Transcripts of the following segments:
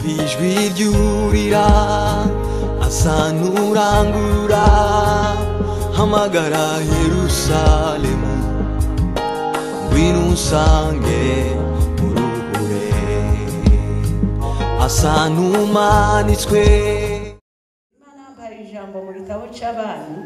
ijwi ryurira asa n'urangurura hamagara Yerusalemu ngwino unsange muruhure asa n'umanitswe. Imana yampaye ijambo mu gitabo cy'abantu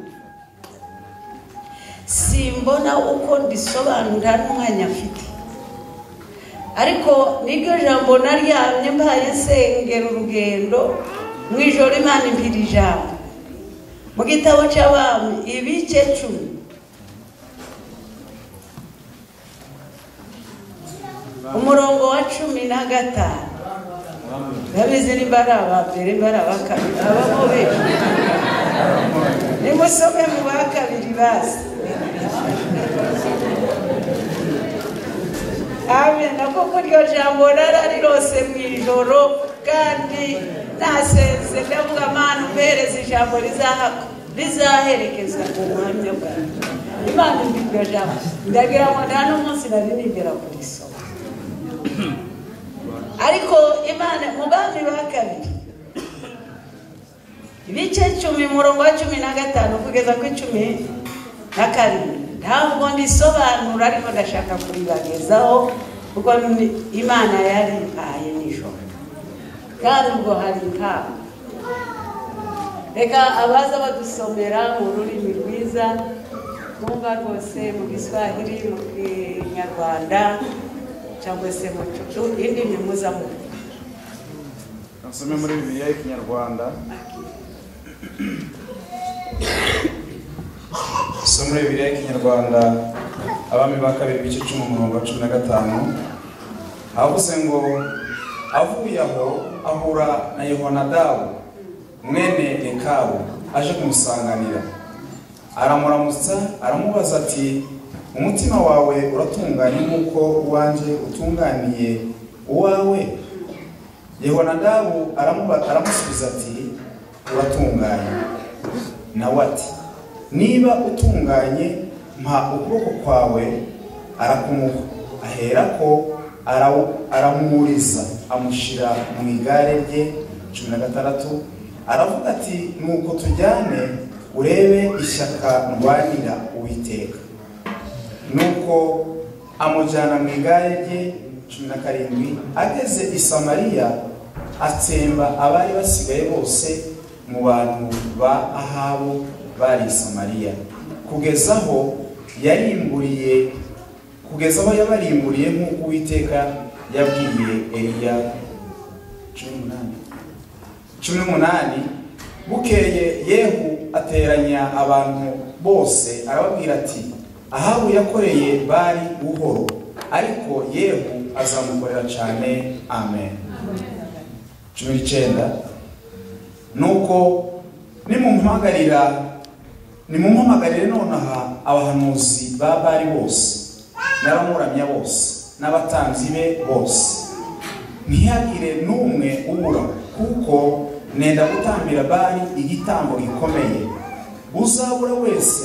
simbona uko ndisobanura n'umwanya mfite, ariko niryo jambo naryamye mbaye nsengera urugendo mu ijoro Imana impira ijambo mu gitabo cy'abami ibice 10 umurongo wa 15. Ndabizi nimbara abambere mbara bakabiri abamo benshi nimusome mu bakabiri basi. Amen. Nako kuryo jambo rararirose mu ijoro kandi nasenze ndavuga Mana umpereze ijambo rizaherekeza mu mwanya bwawe. Imana mbibyo jambo ndagira ngo nta n'umunsi nari nigera kurisoma, ariko Imana mu bami ba kabiri ibice 10 umurongo wa 15 kugeza ku 17 ntabwo ndisobanura, ariko ndashaka kuribagezaho kuko Imana yari impaye nijoro kandi ubwo hari nkabo. Reka abaza badusomera mu rurimi rwiza mwumva rwose, mu Giswahili, mu Kinyarwanda cyangwa se mu Chuchu, indimi muzamu. Nasome muri Bibiliya y'Ikinyarwanda. Somo Bibiliya y'Ikinyarwanda abami ba kabiri ibice 10 umurongo wa 15 havuze ngo avuye aho ahura na Yehonadabu mwene Rekabu aje kumusanganira, aramuramutsa aramubaza ati umutima wawe uratunganye nk'uko uwanje utunganiye uwawe? Yehonadabu aramusubiza ati uratunganye. Nawe ati niba utunganye mpa ukuboko kwawe. Arakumuha, aherako aramuriza amushira mu igare rye. 16 aravuga ati nuko tujyane urebe ishyaka ndwanira Uwiteka. Nuko amujyana mu igare rye. 17 ageze i Samariya atsemba abari basigaye bose mu bantu ba Ahabu bari i Samariya, kugeza aho yabarimburiye nk'uko Uwiteka yabwiye Eliya. 18 bukeye Yehu ateranya abantu bose arababwira ati Ahabu yakoreye bari buhoro, ariko Yehu azamukorera cyane. Amen. 19 nuko nimumpamagarire nonaha abahanuzi ba Bari bose n'abamuramya bose n'abatanzi be bose, ntihagire n'umwe ubura, kuko nenda gutambira Bari igitambo gikomeye. Uzabura wese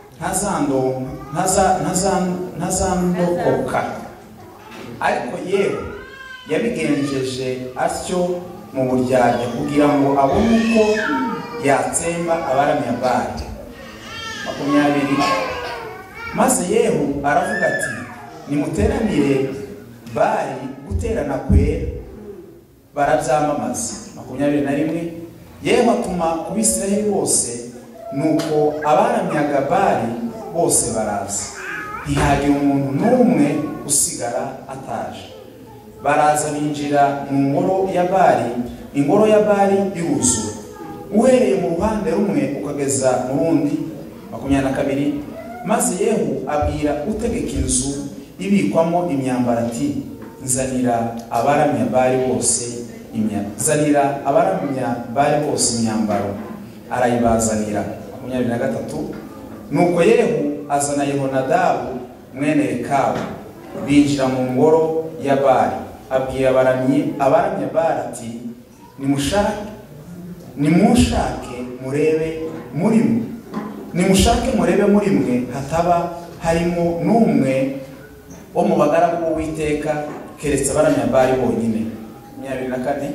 ntazandokoka. Ariko Yehu yabigenjeje atyo mu buryarya kugira ngo abone uko yatsemba abaramya Bari. 20 maze Yehu aravuga ati nimuteranire Bari guterana kwera, barabyamamaza. 21 Yehu atuma ku Bisirayeli bose, nuko abaramyaga Bari bose baraza, ntihagira umuntu n'umwe usigara ataje. Baraza binjira mu ngoro ya Bari, ingoro ya Bari iruzura uhereye mu ruhande rumwe ukageza mu rundi. 22 maze Yehu abwira utegeka inzu ibikwamo imyambaro ati nzanira abaramya Bari bose imyambaro. Arayibazanira. 23 nuko Yehu azana Yehonadabu mwene Rekabu, binjira mu ngoro ya Bari, abwira abaramya Bari ati nimushake murebe muri mwe hataba harimo n'umwe wo mu bagaragu b'Uwiteka keretse abaramya Bari bonyine. 24.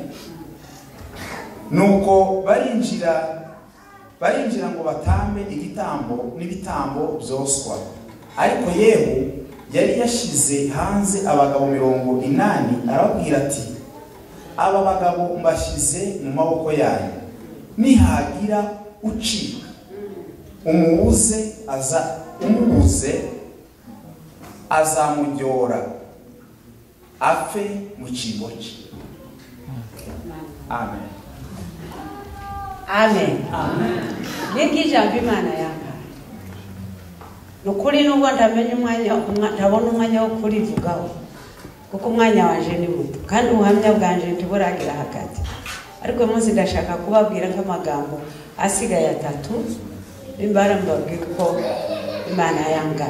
Nuko barinjira ngo batambe igitambo n'ibitambo byoswa. Ariko Yehu yari yashize hanze abagabo 80, arababwira ati, aba bagabo mbashize mu maboko yanyu, nihagira ucika umubuze azamujyora apfe mu cyimbo cye. Amen. Amen. Niki jambo Imana yanga. Nukuri nubwo ndamenye ndabona umwanya wo kurivugaho. Kuko umwanya waje ni muto kandi ubuhamya bwanje ntiburagira hagati. Ariko munsi ndashaka kubabwira nk'amagambo asigaye 3 imbara mbabwira ko Imana yanga.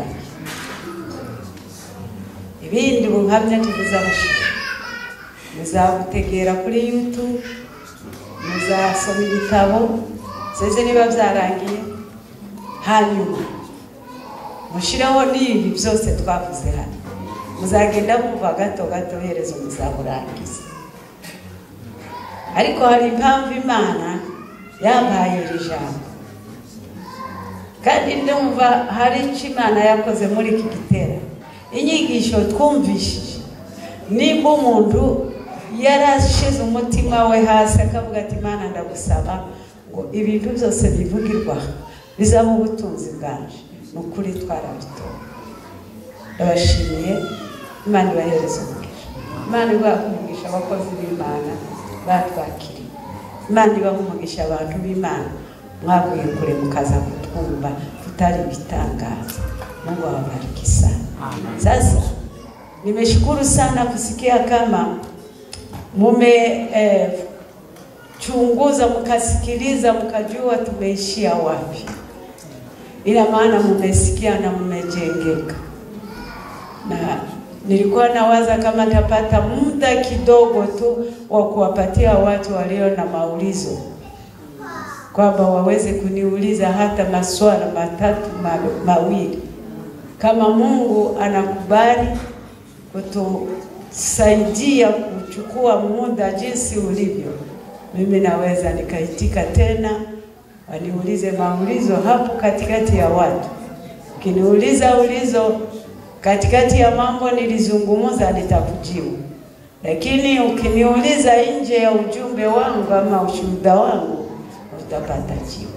Ibindi buhamya tuzabashira. Muzabutegera kuri YouTube, muzasoma ibitabo, seze niba byarangiye, hanyuma mushiraho n'ibi byose twavuze hano. Muzagenda kuva gato herezo muzaburangiza. Ariko hari impamvu Imana yampaye ijambo. Kandi ndumva hari icyo Imana yakoze muri iki gitera. Inyigisho twumvishije nimba umuntu yarashize umutima we hasi akavuga ati, Imana ndagusaba ngo ibintu byose bivugirwa bizaba ubutunzi bwanje. Nukuri twarabitora. Ndabashimiye. Imana ibahereze umugisha. Imana ibaha abakozi b'Imana batwakiriye. Imana ibaha umugisha abantu b'Imana mwavuye kure mukaza kutwumva tutari bitangaza. Mungu awabariki sana. Sasa nimeshukuru sana kusikia kama chunguza mkasikiliza mkajua tumeishia wapi. Ina maana mmesikia na mmejengeka. Na nilikuwa nawaza kama tapata muda kidogo tu wa kuwapatia watu walio na maulizo, kwamba waweze kuniuliza hata maswala 3 kama Mungu anakubali kutusaidia kuchukua muda jinsi ulivyo, mimi naweza nikaitika tena waniulize maulizo hapo katikati ya watu. Ukiniuliza ulizo katikati ya mambo nilizungumza nitakujibu. Lakini ukiniuliza nje ya ujumbe wangu ama ushuhuda wangu utapata jibu.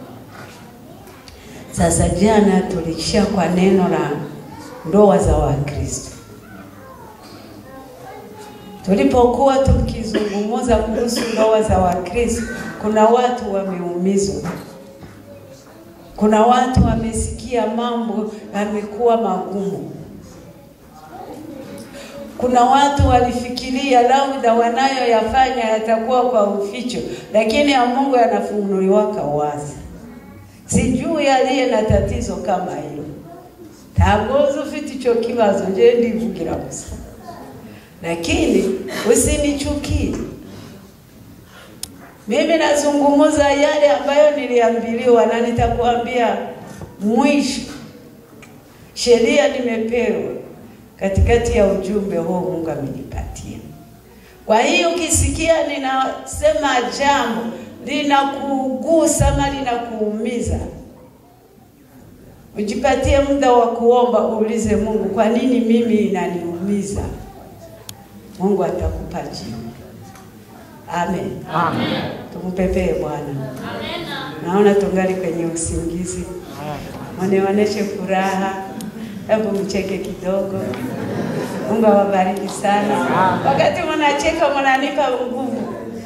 Sasa jana tulishia kwa neno la ndoa za Wakristo. Tulipokuwa tukizungumza kuhusu ndoa za Wakristo, kuna watu wameumizwa. Kuna watu wamesikia mambo yamekuwa magumu. Kuna watu walifikiria labda wanayoyafanya yatakuwa kwa uficho, lakini ya Mungu yanafunuliwa wazi. Sijui aliye na tatizo kama hilo. Tagozo ufite ico kibazo nje ndivugira gusa. Lakini usinichukie. Mimi nazungumza yale ambayo niliambiliwa na nitakuambia mwisho. Sheria nimepewa katikati ya ujumbe huo Mungu amenipatia. Kwa hiyo ukisikia ninasema jambo linakugusa ama linakuumiza, ujipatie muda wa kuomba, uulize Mungu, kwa nini mimi inaniumiza? Mungu atakupa jibu. Amen. Amen. Tumpepee Bwana. Amen. Naona tungali kwenye usingizi. Mwaoneshe furaha. Hebu mcheke kidogo. Mungu awabariki sana. Wakati mnacheka mnanipa nguvu.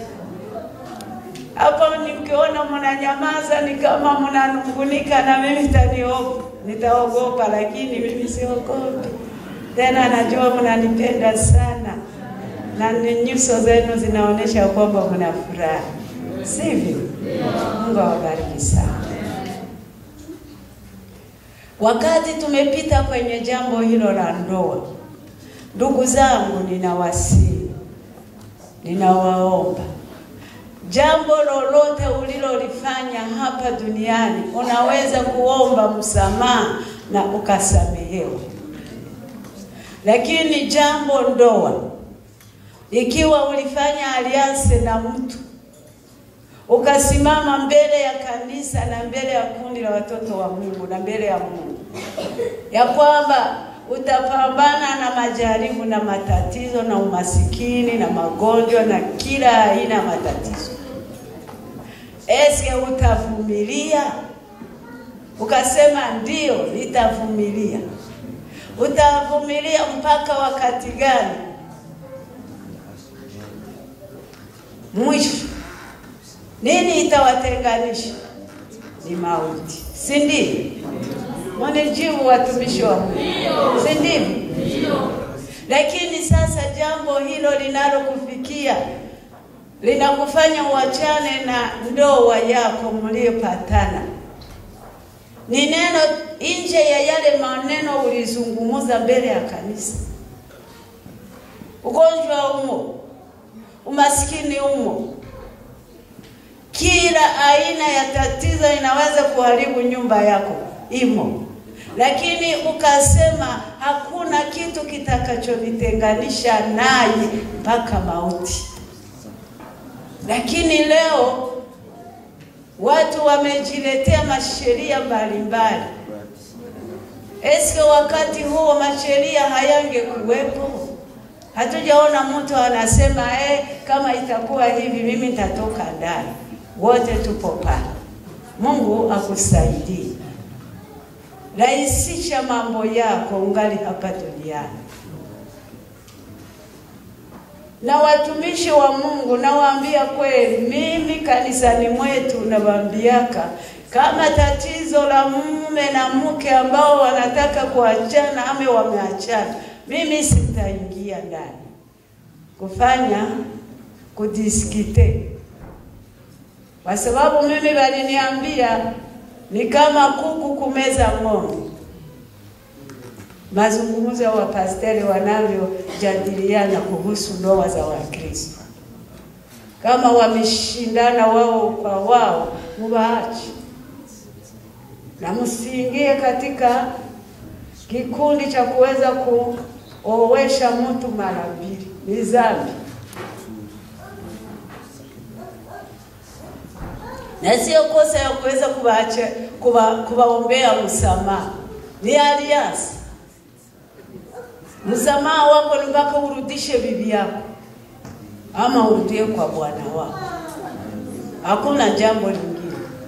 Hapo nikiona mnanyamaza ni kama mnanungunika na mimi nitaogopa, lakini mimi siogopi. Tena najua mnanipenda sana. Na nyuso zenu zinaonesha kwamba mna furaha. Sivyo? Mungu awabariki sana. Wakati tumepita kwenye jambo hilo la ndoa, ndugu zangu, ninawasihi, ninawaomba, jambo lolote ulilolifanya hapa duniani unaweza kuomba msamaha na ukasamehewa. Lakini jambo ndoa, Ikiwa ulifanya alianse na mtu, ukasimama mbele ya kanisa na mbele ya kundi la watoto wa Mungu na mbele ya Mungu, ya kwamba utapambana na majaribu na matatizo na umasikini na magonjwa na kila aina matatizo, eske utavumilia? Ukasema ndio nitavumilia. Utavumilia mpaka wakati gani? Mwisho nini itawatenganisha? Ni mauti, si ndio? Mnijibu watumishi wa Mungu, si ndio? Lakini sasa jambo hilo linalokufikia linakufanya uachane na ndoa yako mliyopatana, ni neno nje ya yale maneno ulizungumza mbele ya kanisa. Ugonjwa umo, umaskini umo, kila aina ya tatizo inaweza kuharibu nyumba yako imo, lakini ukasema hakuna kitu kitakachonitenganisha naye mpaka mauti. Lakini leo watu wamejiletea masheria mbalimbali. Eske wakati huo masheria hayangekuwepo? Hatujaona mtu anasema kama itakuwa hivi mimi nitatoka ndani. Wote tupo pale. Mungu akusaidie. Rahisisha mambo yako ungali hapa duniani. Na watumishi wa Mungu nawaambia kweli, mimi kanisani mwetu nawaambiaka, kama tatizo la mume na mke ambao wanataka kuachana ama wameachana, mimi sitaingia ndani kufanya kudiskite, kwa sababu mimi waliniambia ni kama kuku kumeza ng'ombe. Mazungumzo ya wapasteri wanavyojadiliana kuhusu ndoa za Wakristo, kama wameshindana wao kwa wao, mubaachi na msiingie katika kikundi cha kuweza kuowesha mtu mara mbili. Ni dhambi. Na sio kosa ya kuweza kuwaombea msamaha. Ni aliasi. Msamaha wako ni mpaka urudishe bibi yako ama urudie kwa bwana wako. Hakuna jambo lingine.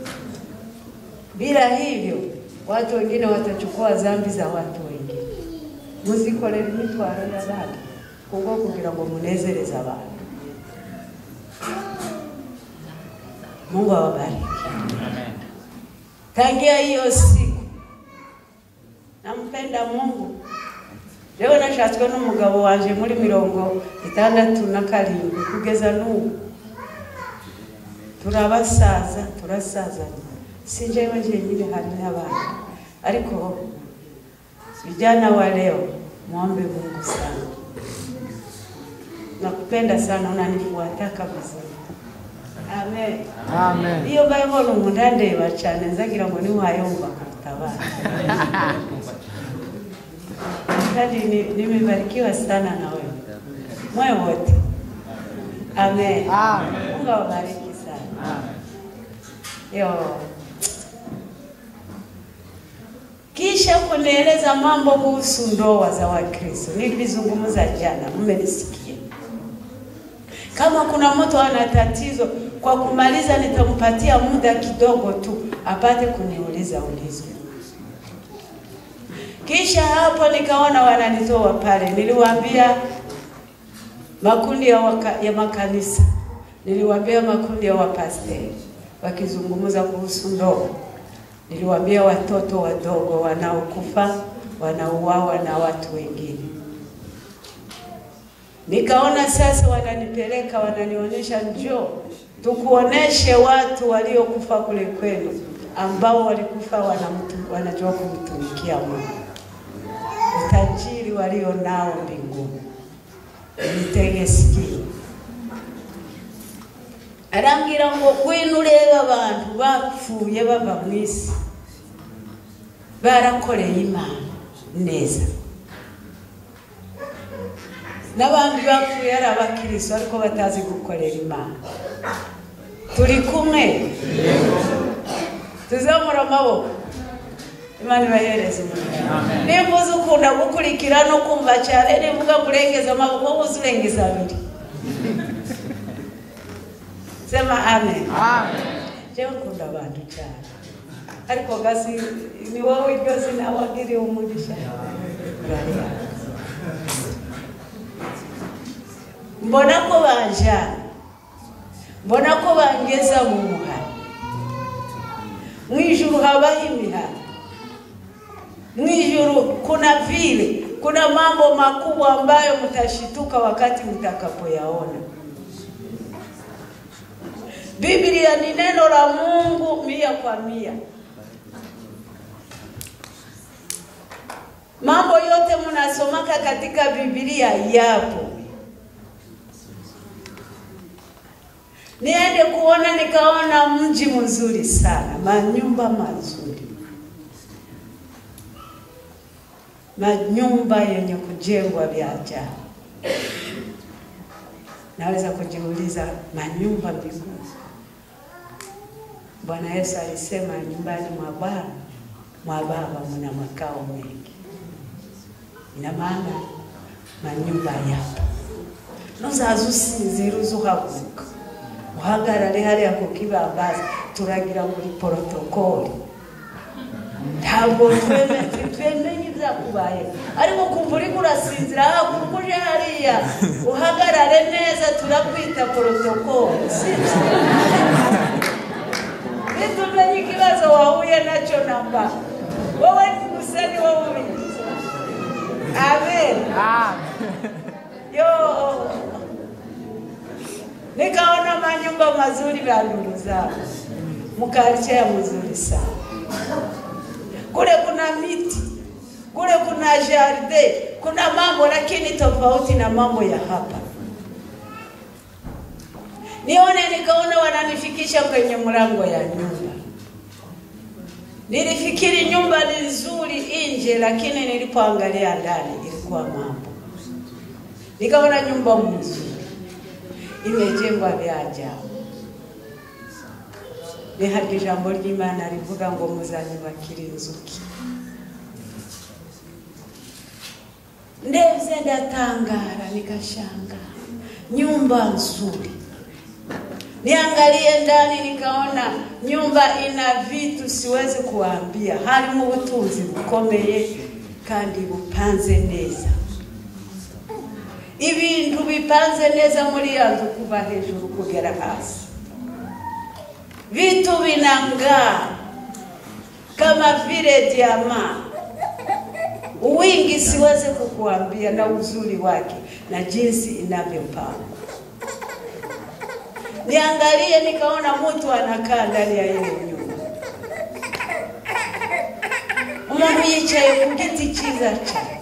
Bila hivyo watu wengine watachukua dhambi za watu wengine. Muzikolere mitwaro y'abantu kuko kugira ngo munezereze abantu. Mungu awabariki. Amen. Tangia hiyo siku nampenda Mungu. Leo nashatswe n'umugabo wanje muri 67 kugeza n'ubu. Turasaza. Sinje wanje nyine hari n'abandi. Ariko vijana wa leo muombe Mungu sana. Nakupenda sana, unanifuata kabisa. Amen. Amen. Iyo Bible umundandeba cyane nzagira ngo ni wayumva kutabara. Kandi nimebarikiwa sana na wewe. Moyo wote. Amen. Amen. Mungu awabariki sana. Amen. Yo. Kisha kunieleza mambo kuhusu ndoa za Wakristo. Nilizungumza jana, mmenisikia. Kama kuna mtu ana tatizo, kwa kumaliza nitampatia muda kidogo tu apate kuniuliza ulizo. Kisha hapo nikaona wananitoa pale. Niliwaambia makundi ya makanisa. Niliwaambia makundi ya wapasteri wakizungumza kuhusu ndoa. Niliwaambia watoto wadogo wanaokufa, wanauawa na watu wengine. Nikaona sasa wananipeleka, wananionyesha njoo tukuoneshe watu waliokufa kule kwenu, ambao walikufa wanajua kumtumikia Mungu. Utajiri walio nao mbinguni. Nitege sikio. Arangira ngo kwinureba abantu bapfuye bava mwisi. Barakoreye Imana neza. n'abandi bapfuye ari abakristo ariko batazi gukorera Imana. Turi kumwe tuzamura amaboko. Imana ibahereze umugisha. Nimbuze ukunda gukurikira no kumva cyane nivuga kurengeza amaboko uzurengeza abiri. Sema amen. Amen. Jewe nkunda abantu cyane. Ariko gasi ni wowe iryo zina wagiriye umugisha. Mbona ko banja. Mbona ko bangeza mu muhanda. Mwijuru habaho imihanda. Mwijuru kuna vile, kuna mambo makubwa ambayo mtashituka wakati mtakapoyaona. Biblia ni neno la Mungu 100%. Mambo yote mnasomaka katika Biblia yapo. Niende kuona nikaona mji mzuri sana, manyumba mazuri. Manyumba yenye kujengwa vya ajabu. Naweza kujiuliza manyumba mbinguni. Bwana Yesu alisema nyumbani mwa Baba mna makao mengi. Ina maana manyumba yapo. Nuzazusinziruzo havuka. Uhagarare hariya ku kibambazi turagira muri protokoli. Ntabwo twemenye ibyakubaye ariko kumva uri kurasinzira hakuje hariya uhagarare neza turakwita protokoli. Nitumenye ikibazo wahuye nacyo namba wowe museni wowe. Amen. Yo nikaona manyumba mazuri banduruza mukariche ya mzuri sana. Kule kuna miti, kule kuna jardin, kuna mambo lakini tofauti na mambo ya hapa. Nione nikaona wananifikisha kwenye mlango ya nyumba. Nilifikiri nyumba ni nzuri nje lakini nilipoangalia ndani ilikuwa mambo. Nikaona nyumba nzuri. Imejengwa vya ajabu. Ni hadi jambo ry'Imana rivuga ngo muzanyubakira inzuki. Ndeze ndatangara nikashanga. Nyumba nzuri. Niangalie ndani nikaona nyumba ina vitu siwezi kuambia. Harimo ubutunzi bukomeye kandi bupanze neza. Ibintu bipanze neza muri yanzu kuva hejuru kugera hasi. Vitu vinang'aa kama vile diamant. Wingi siwezi kukuambia na uzuri wake na jinsi inavyopangwa. Niangalie nikaona mtu anakaa ndani ya ile nyumba. Umuntu yicaye ku giti cyiza cyane.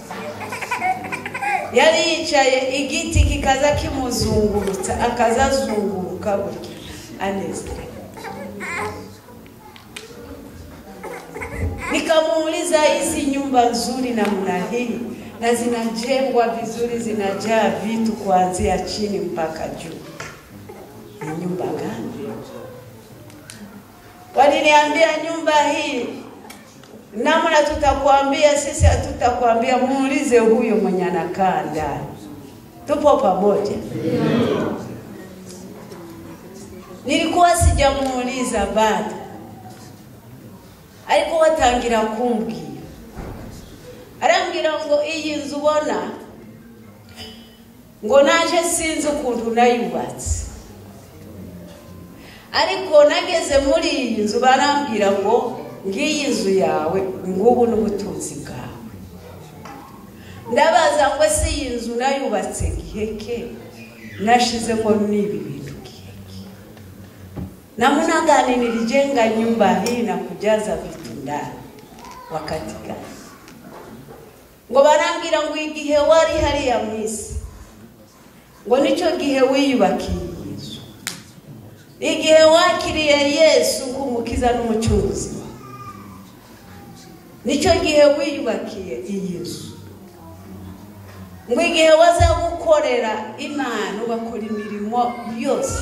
Yari yicaye igiti kikaza kimuzungurutsa akazazunguruka buryo anezere. Nikamuuliza hizi nyumba nzuri namna hii na zinajengwa vizuri zinajaa vitu kuanzia chini mpaka juu. Ni nyumba gani? Waliniambia nyumba hii namna tutakwambia sisi hatutakwambia muulize huyo mwenye anakaa ndani. Tupo pamoja. Nilikuwa sijamuuliza bado. Ariko watangira kumbwira. Arambwira ngo iyi nzu ubona ngo naje sinzi ukuntu nayubatse. Ariko nageze muri iyi nzu barambwira ngo ngiyi nzu yawe ngubu n'ubutunzi bwawe. Ndabaza ngo se iyi nzu nayubatse giheke nashize ngo nibi bintu giheke. Namna gani nilijenga nyumba hii na kujaza vitu ndani wakati gani? Ngo barambwira ngo igihe wari hari ya mwisi ngo nico gihe wiyubakiye Yesu. Igihe wakiriye Yesu nk'umukiza n'umucunguzi. Nico gihe wiyubakiye Yesu. ngo igihe waza gukorera Imana ugakora imirimo yose.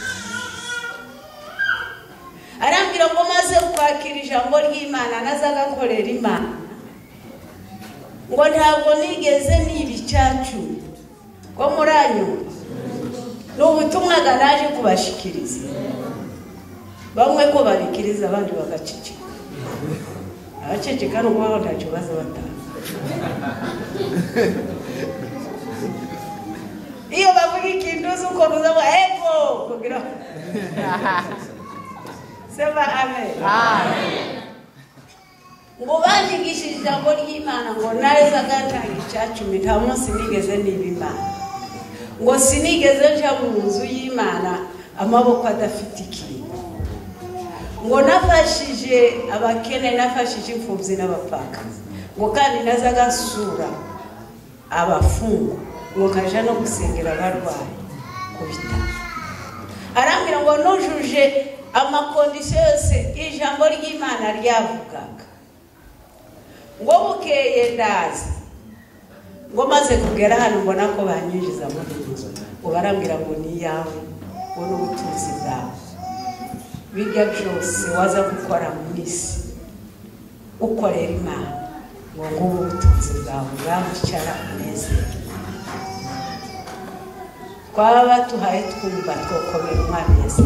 Arambwira ngo maze kwakira ijambo ry'Imana nazaga korera Imana, ngo ntabwo nigeze nibicacu ko muranyu n'ubutumwa ganaje kubashikiriza. Bamwe ko barikiriza abandi bagacicika. Abacicika no kubaho ntacyo baza batanga. Iyo bavuga ikintu uko ruzaho ego kugira sema amen. Amen. Ngo banyigishije ijambo ry'Imana ngo neza gatanga icyacu nta munsi nigeze n'ibimana. Ngo sinigeze nja mu nzu y'Imana amaboko adafite ikintu. Ngo nafashije abakene, nafashije imfubyi n'abapfakazi. Ngo kandi nazaga sura abafungwa, ngo kaja no gusengera abarwayi ku bitaro. Arambwira ngo nujuje amakondisiyo yose ijambo ry'Imana ryavugaga. Ngo bukeye ndaza, ngo maze kugera hano mbona ko banyinjiza muri inzu. Ngo barambwira ngo ni yawe, ngo n'ubutunzi bwawe, bijya byose waza gukora mu isi ukorera Imana, ngo ngubu ubutunzi bwawe bwamucara unezero. Twaba tuhaye twumva twokomera Umwami Yesu.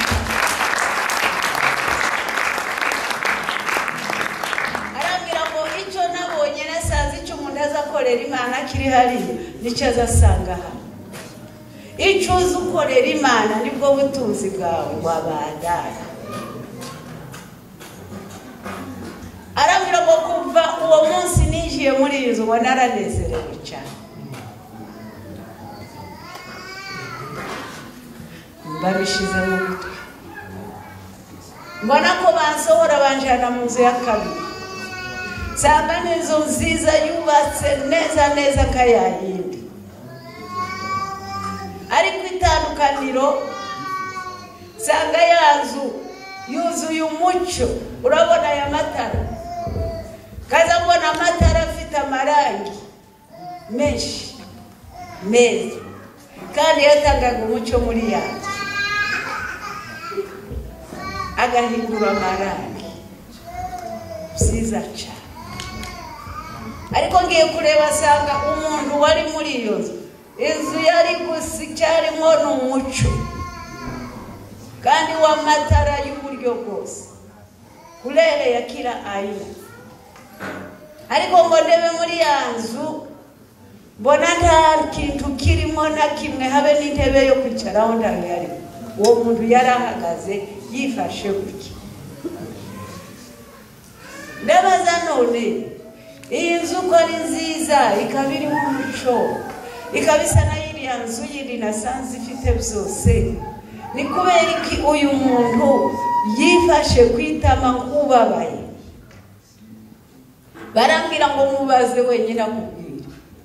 Arambwira ngo icyo nabonye nasanze icyo umuntu azakorera Imana kiri hariya nicyo azasanga hano. Icyo uzi ukorera Imana nibwo butunzi bwawe wabandara. Arambwira ngo kuva uwo munsi ninjiye muri iyi nzu ngo naranezerewe cyane. Babishize mu mutwe. Mbona ko bansohora banjana mu nzu ya kabiri. Sanga n'inzu nziza yubatse neza neza kayayindi. Ariko itandukaniro sanga ya nzu yuzuye umucyo. Urabona aya matara, kaza mbona amatara afite amarangi menshi meza kandi yatangaga umucyo muri yanjye, agahindura amarangi byiza cyane. Ariko ngiye kureba sanga umuntu wari muri iyo nzu, inzu yari gusa icyarimo n'umucyo kandi w'amatara y'uburyo bwose kurere ya kila aina. Ariko ngo ndebe muri ya nzu mbona nta kintu kirimo na kimwe, habe n'intebe yo kwicaraho ntayo yari. Uwo muntu yarahagaze yifashe gutya. Ndabaza none iyi nzu ko ari nziza ikaba irimo umuco, ikaba isa na iriya nzu yindi nasanze ifite byose, ni kubera iki uyu muntu yifashe kwitama nk'ubabaye? Barambwira ngo mubaze wenyine akubwira.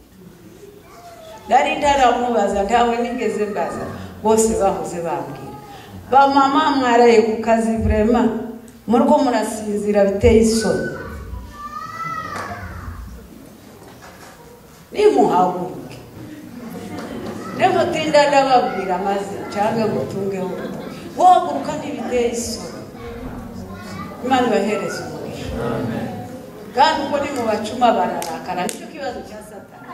Nari ntaramubaza, ntawe nigeze mbaza, bose bahoze bambwira ba mama mwaraye ku kazi vraiment muriko murasinzira biteye isoni, nimuhaguruke. Nemutinda ndababwira maze cyangwa gutungeho guhaguruka ntibiteye isoni. Imana ibahereze umugisha. Amen. Kandi uko ni mu bacuma bararakara, nicyo kibazo cya Satani.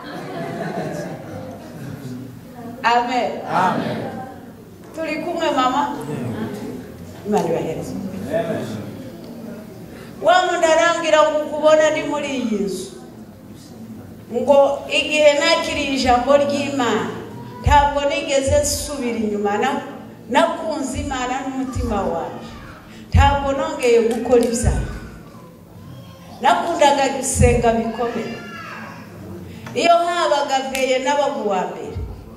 Amen. Amen. Turi kumwe mama? Imana ibahereze umugisha. Amen. Wa muntu arambwira ngo kubona ni muri iyi nzu, ngo igihe nakiriye ijambo ry'Imana ntabwo nigeze nsubira inyuma, nakunze Imana n'umutima wanjye, ntabwo nongeye gukora ibyaha. Nakundaga gusenga bikomeye. Iyo habaga veye n'abaga uwa mbere,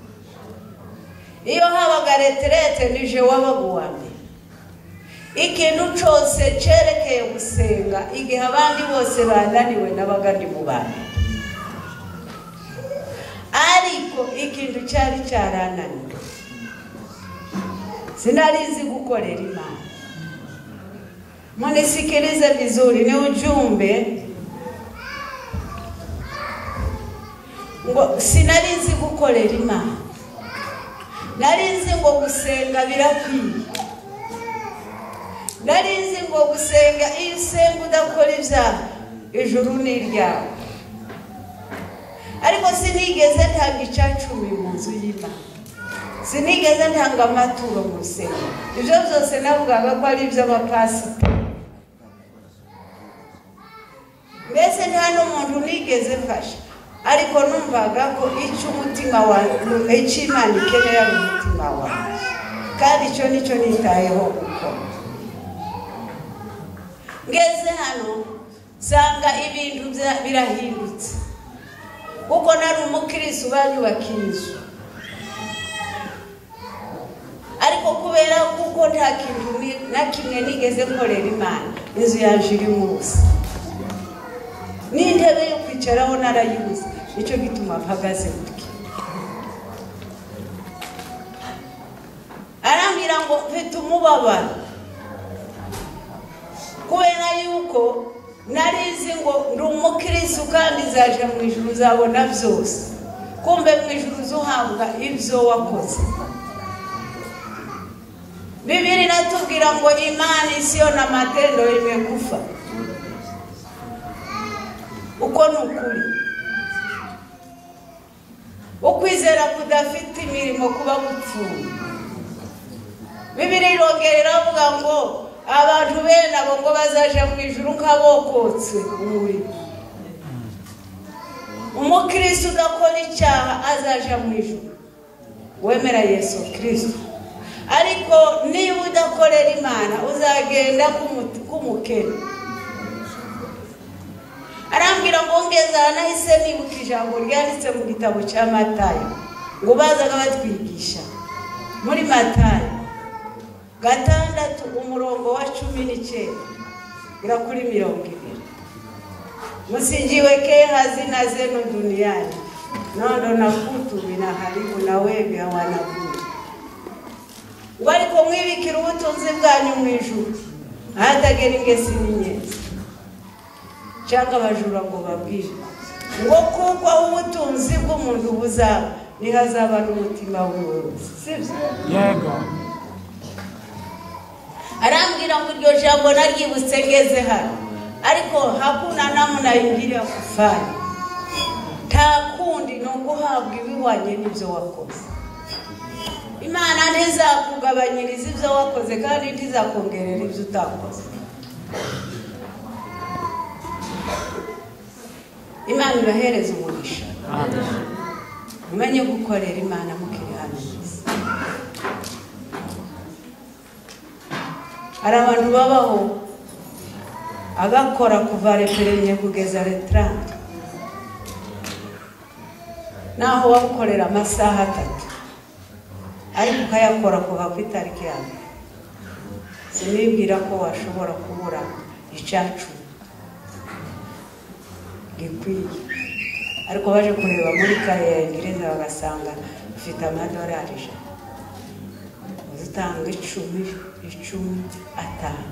iyo habaga reterete nije wabaga uwa mbere. Ikintu cyose cyerekeye gusenga igihe abandi bose bananiwe nabaga ndi mu bana. Ariko ikintu cyari cyarananiwe, sinarizi gukorera Imana. Munisikilize vizuri, ni ujumbe ngo sinari nzi gukorera Imana, nari nzi ngo gusenga birakwiye, nari nzi ngo gusenga iyo usenga udakora ibyaha ijuru ni iryawe, ariko sinigeze ntanga icacumi mu nzu y'Imana, sinigeze ntanga amaturo mu rusengero. Ibyo byose navugaga ko ari iby'abapasita, mbese nta n'umuntu nigeze mfasha, ariko numvaga ko icyo umutima wawe icyo Imana ikeneye ari umutima wawe, kandi icyo nicyo nitayeho gukora. Ngeze hano sanga ibintu birahindutse, kuko nari umukristo banyubakiye inzu, ariko kubera kuko nta kintu na kimwe nigeze nkorera Imana, inzu yaje irimo ubusa, n'intebe yo kwicaraho narayibuze, nicyo gituma mpagaze gutya. Arambwira ngo mfite umubabaro, kubera yuko narizi ngo ndi umukristo kandi zaje mu ijuru uzabona byose, kumbe mu ijuru uzuhabwa ibyo wakoze. Biblia inatubwira ngo imani isiyo na matendo imekufa. Uko ni ukuri. Ukwizera kudafite imirimo kuba gupfuye. Biblia irongerera avuga ngo abantu bene abo ngo bazaja mu ijuru nk'abokotse umuriro. Umukristo udakora icyaha azaja mu ijuru, wemera Yesu Kristo. Ariko niba udakorera Imana uzagenda k'umukene. Arambwira ngo ngeza nahise nibuka ijambo ryanditse mu gitabo cya Matayo, ngo bazaga batwigisha muri Matayo 6:19 ila kuri 20. Msijiwekee hazina zenu duniani, nondo na kutu vinaharibu na wevi hawana budi. Waliko mwibikira ubutunzi bwanyu mu ijuru, hatagera ingesi n'inyenzi. Cyangwa abajura ngo babwire ngo kuko ubutunzi bw'umuntu buzaba nihazaba n'umutima wiwe wose, sibyo? Yego. Arambwira ngo iryo jambo naryibutse ngeze hano, ariko hakuna namna ingine ya kufanya. Takundi no guhabwa ibiwanye n'ibyo wakoze. Imana ntizakugabanyiriza ibyo wakoze kandi ntizakongerera ibyo utakoze. Imana irahereza umugisha. Amen. Mumenye gukorera Imana mukiri hano. Hari abantu babaho agakora kuva referenye kugeza retrante, naho wakorera amasaha 3, ariko ukayakora kuva ku itariki ya mbere. Sinibwira ko washobora kubura icacu gikwiye, ariko baje kureba muri kare ya Ingereza bagasanga ufite amadolari 100, uzitanga 10 atanu.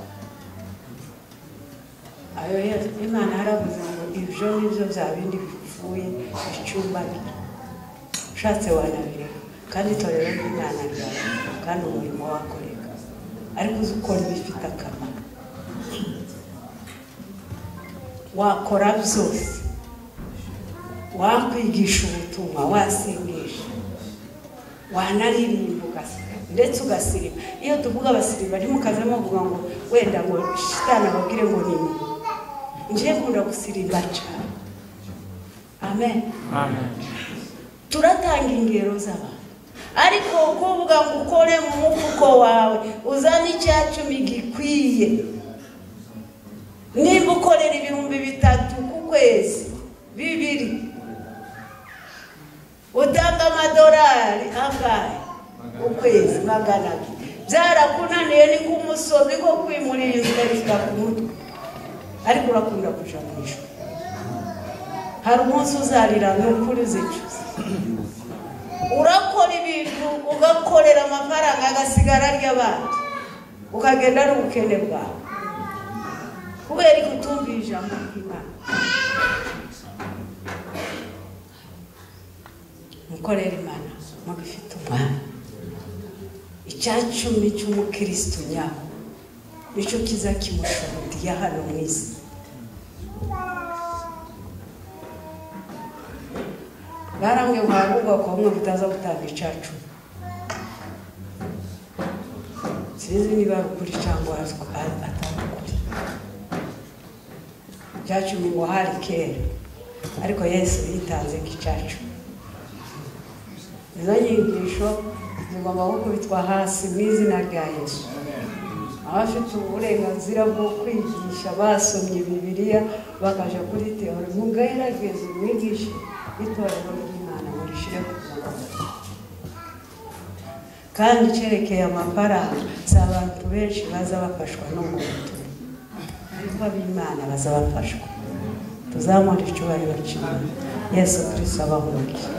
Ayo Imana haravuze ngo ibyo nibyo bya bindi bipfuye icyumba ushatse wanabireka, kandi torero n'Imana ryawe kandi umurimo wakoreka, ariko uzukora bifite akamaro. Wakora byose, wakwigisha ubutumwa, wasengesha, wanaririmba ndetse ugasiriba. Iyo tuvuga abasiriba ntimukazemo kuvuga ngo wenda ngo shitani ababwire ngo nini, nje nkunda gusiriba cyane. Amen. Amen. Turatanga ingero z'abantu, ariko kuvuga ngo ukore mu mufuko wawe uzana icyacumi gikwiye. Nimba ukorera 3,000 ku kwezi, 2 utanga amadolari angahe ukwezi? 200. Byarakunaniye ni kumusozi ko kwimurira inzira ku mutwe, ariko urakunda kuja mu ijuru. Hari umunsi uzarira n'ukuri zicuza. Urakora ibintu ugakorera amafaranga agasigara ry'abandi, ukagenda ari ubukene bwawe kubera kutumvira ijambo ry'Imana. mukorera Imana mugifite umwana. Icyacumi cy'umukristo nyawe nicyo kiza kimushuhudiya hano mu isi. Barambwe guhabwa ko umwe butaza gutanga icacu. Sinzi niba kuri cyangwa atakuri. Icacu ni ngo hari kera, ariko Yesu yitanze nk'icacu. Izo nyigisho zigomba gukubitwa hasi mu izina rya Yesu. Abafite uburenganzira bwo kwigisha basomye Bibiliya bakaja kuri teori, mugerageze mwigishe itorero ry'Imana murishire kuvuga. Kandi cerekeye amafaranga z'abantu benshi baza bafashwa no mu butumwa, ariko ab'Imana baza bafashwa. Tuzamura icyubahiro cy'Imana. Yesu Kristo abamugisha.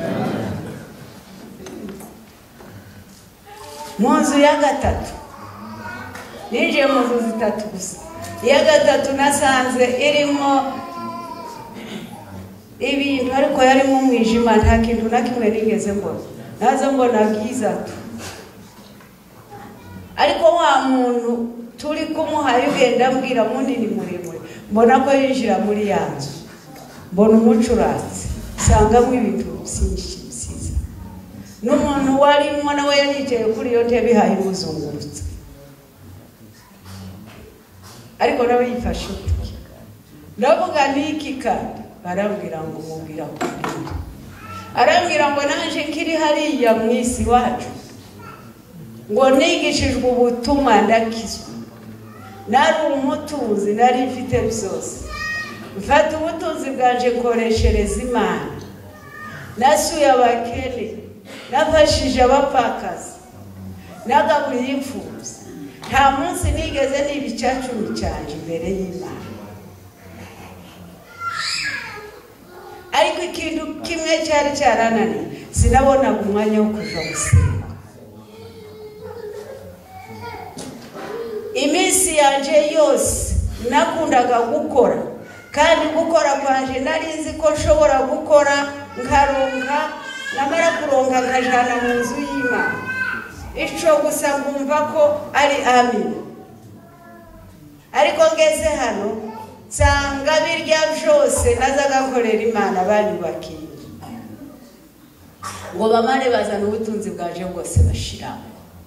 Mu nzu ya gatatu ninjiye mu nzu zitatu gusa. Iya gatatu nasanze irimo ibintu ariko yarimo umwijima, nta kintu na kimwe nigeze mbona. Nazo mbona bwiza tu, ariko wa muntu turi kumuhaye ugenda mbwira munini muremure, mbona ko yinjira muri ya nzu, mbona umucuratsi, sangamo ibintu byinshi byiza. N'umuntu warimo nawe yicaye kuri iyo ntebe ihaye umuzungurutse, ariko nawe yifashe utuki. Ndavuga niki kandi barambwira ngo mubwira kuri, arambwira ngo nanje kiri hariya mu isi wacu, ngo nigishijwe ubutumwa ndakizwa. Nari umutunzi, nari mfite byose. Mfata ubutunzi bwanje nkoreshereza Imana. Nasuye abakene, nafashije abapfakazi, nagaburiye imfubyi. Nta munsi nigeze niba icyacumi cyanje imbere y'Imana. Ariko ikintu kimwe cyari cyarananiye, sinabonaga umwanya wo kuja gusenga. Iminsi yanje yose nakundaga gukora, kandi gukora kwanje nari nzi ko nshobora gukora nkaronka, namara kuronka nkajana mu nzu y'Imana. Ico gusa ngumva ko ari amina. Ariko ngeze hano nsanga birya byose nazaga nkorera Imana banyubakiye, ngo bamare bazana ubutunzi bwaje bwose bashiramo.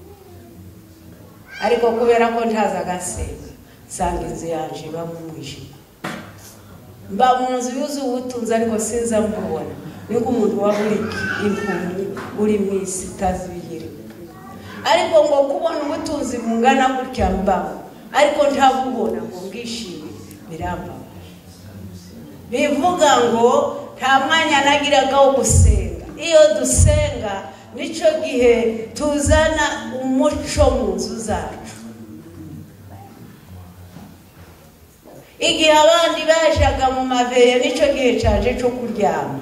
Ariko kubera ko ntazaga senga, nsanga inzu yanje iba mu mwijima. Mba mu nzu yuzuye ubutunzi ariko sinza mbubona. Niko umuntu waburiki impumyi uri mu isi utazibiyire. Ariko ngo kubona ubutunzi bungana gutya mbaho, ariko ntabubona ngo ngishime, birambabaje. Bivuga ngo nta mwanya nagiraga wo gusenga. Iyo dusenga nico gihe tuzana umuco mu nzu zacu. Igihe abandi bajaga mu maveye nico gihe caje cyo kuryama.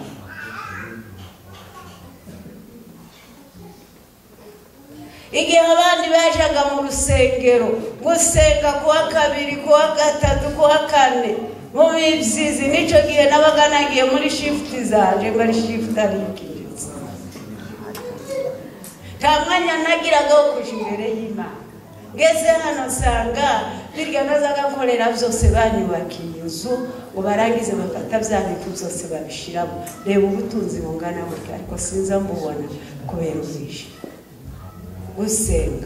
Igihe abandi bajaga mu rusengero gusenga kuwa kabiri, kuwa gatatu, kuwa kane mu bibyizi, nico gihe nabaga nagiye muri shift zaje, muri shift arikiritse. Nta mwanya nagiraga wo kuja imbere y'Imana. Ngeze hano nsanga birya nazaga nkorera byose banyubakiye inzu, ngo barangize bafata bya bintu byose babishiramo. Reba ubutunzi bungana gutya, ariko sinza mbubona kubera ubwije. Gusenga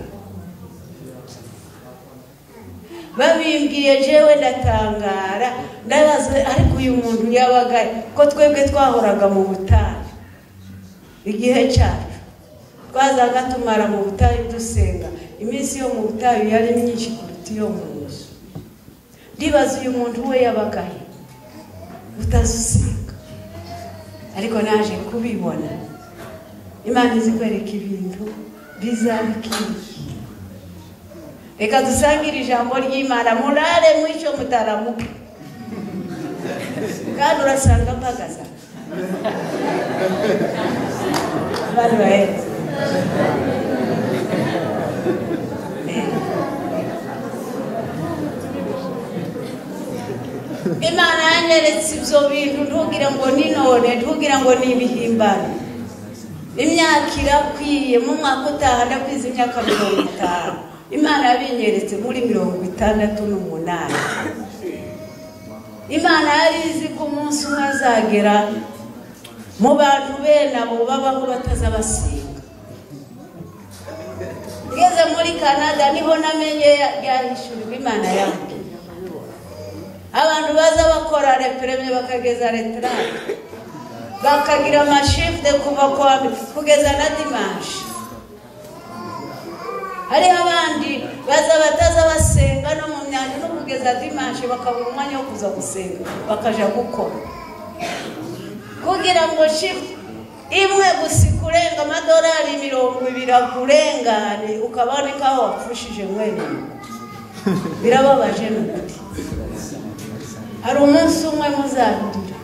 babimbwiye jewe ndatangara, ndabaza ariko uyu muntu yabaga ko twebwe twahoraga mu butayu. Igihe cyacu twazaga tumara mu butayu dusenga, iminsi yo mu butayu yari myinshi kuruta iyo mu nzu. Ndibaza uyu muntu we yabagahe utazusenga, ariko naje kubibona. Imana izi kwereka ibintu bizabikiri. Reka dusangire ijambo ry'Imana, murare mwico mutaramuka. Kandi urasanga mpagaza. Bari bahetse. Imana yanyeretse ibyo bintu, ntugire ngo ni none, ntugire ngo ni ibihimbano. imyaka irakwiye mu mwaka utaha ndakwiza imyaka 50 Imana yabinyeretse muri 68 Imana yari izi ko umunsi umwe azagera mu bantu bene abo babaho batazabasenga ngeze muri Canada niho namenye yahishurirwa Imana yanjye abantu baza bakora repreme bakageza retraite bakagira amashifte kuva kwa kugeza na dimanche hari abandi baza bataza basenga no mu myanya no kugeza dimanche bakabura umwanya wo kuza gusenga bakaja gukora kugira ngo shift imwe gusikurenga amadolari 20 kurengane ukaboneka aho wapfushije mwene birababaje n'uti hari umunsi umwe muzandira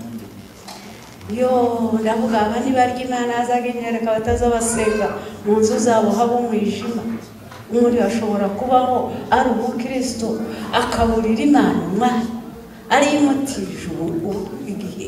yo ndavuga abandi barya Imana azagenyereka batazabasenga mu nzu zabo habo umwijima umuntu ashobora kubaho ari umukristo akaburira Imana umwana ari imutije igihe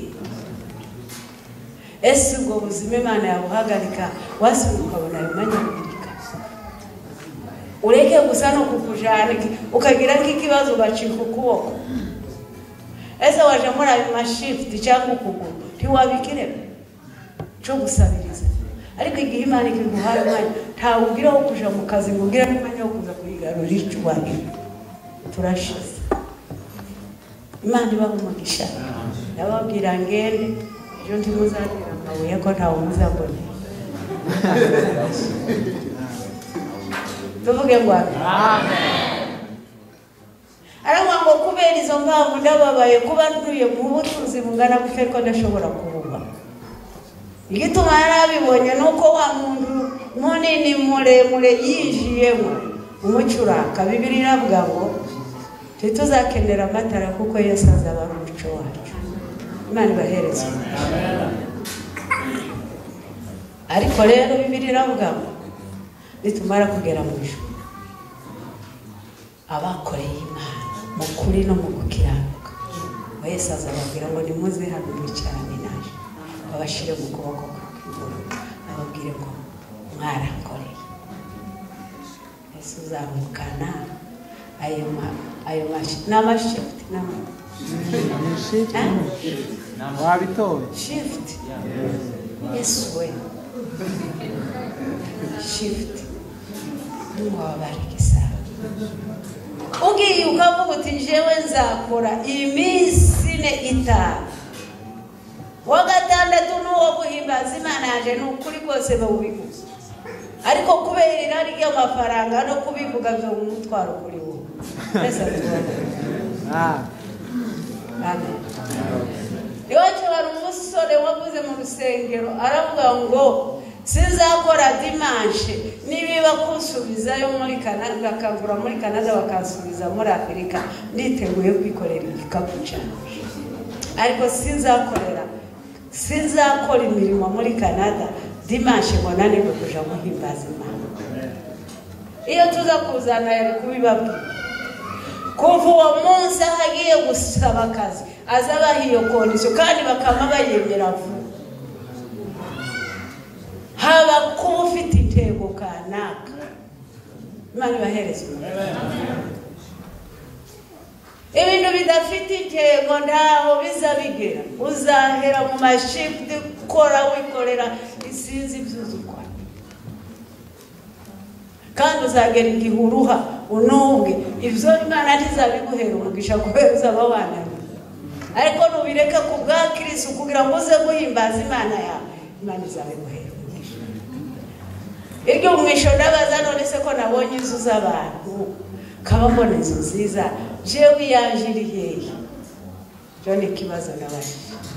ese ubwo buzima Imana yabuhagarika wasubiye ukabona ayo manyabirika ureke gusa no kukujana ukagira nk'ikibazo bacika ukuboko ese waje muri ayo mashifti cyangwa ukuguru ntiwabikire cyo gusabiriza ariko igihe Imana ikiguhaye umwanya ntawugira wo kuja mu kazi ngo ugira n'umwanya wo kuza kuyigarurira icubahiro turashize Imana ibaha umugisha ndababwira ngende ejo ntimuzabwira amabuye ko ntawe muzabona tuvuge ngo amen arangwa ngo kubera izo mpamvu ndababaye kuba ntuye mu butunzi bungana gutya ko ndashobora kububa igituma yarabibonye nuko wa muntu munini muremure yijiyemo umucuraka Bibiliya iravuga ngo tuzakenera amatara kuko Yesu azaba ari umuco wacu Imana ibahereze ariko rero Bibiliya iravuga ngo nitumara kugera mu ijuru abakoreye Imana mu kuri no mu gukiranuka Yesu azababwira ngo nimuze hano cyane naje babashire mu kuboko kw'iburyo ababwire ngo mwarakoreye Yesu azamukana ayo n'amashifti wabitoye shift Yesu we shift ntiwabarigisa ugiye ukavuga uti jewe nzakora iminsi 5 wa gatandatu n'uwo guhimbaza Imana yaje n'ukuri kose bawubivuze ariko kubera irari ry'amafaranga no kubivuga byo mu mutwaro kuri wowe pesa tuone amen yocho wari umusore wavuze mu rusengero aravuga ngo sinzakora dimanche nibiba kusubizayo muri Canada bakagura muri Canada bakasubiza muri Afrika nditeguye kwikorera igikapu cyane ariko sinzakora imirimo muri Canada dimanche ngo nanirwe kuja muhimbaza Imana iyo tuza kuzana yari kubibabwira kuva uwo munsi ahagiye gusaba akazi azaba hiyo kondisyo kandi bakama bayemera vuba haba kuba ufite intego kanaka Imana ibahereze ibintu bidafite intego ndaho bizabigera uzahera mu mashifti ukora wikorera isinzi byuzukwa kandi uzagera igihuruha unubwe ibyo Imana ntizabiguhera umugisha kubera uzaba wananiwe ariko nubireka ku bwa Kristo kugira ngo uze guhimbaza Imana yawe Imana izabiguhera iryo mwisho ndabaza none se ko nabonye inzu z'abantu kaba mbona inzu nziza jewe yanjiriye cyo ni kibazo nabaje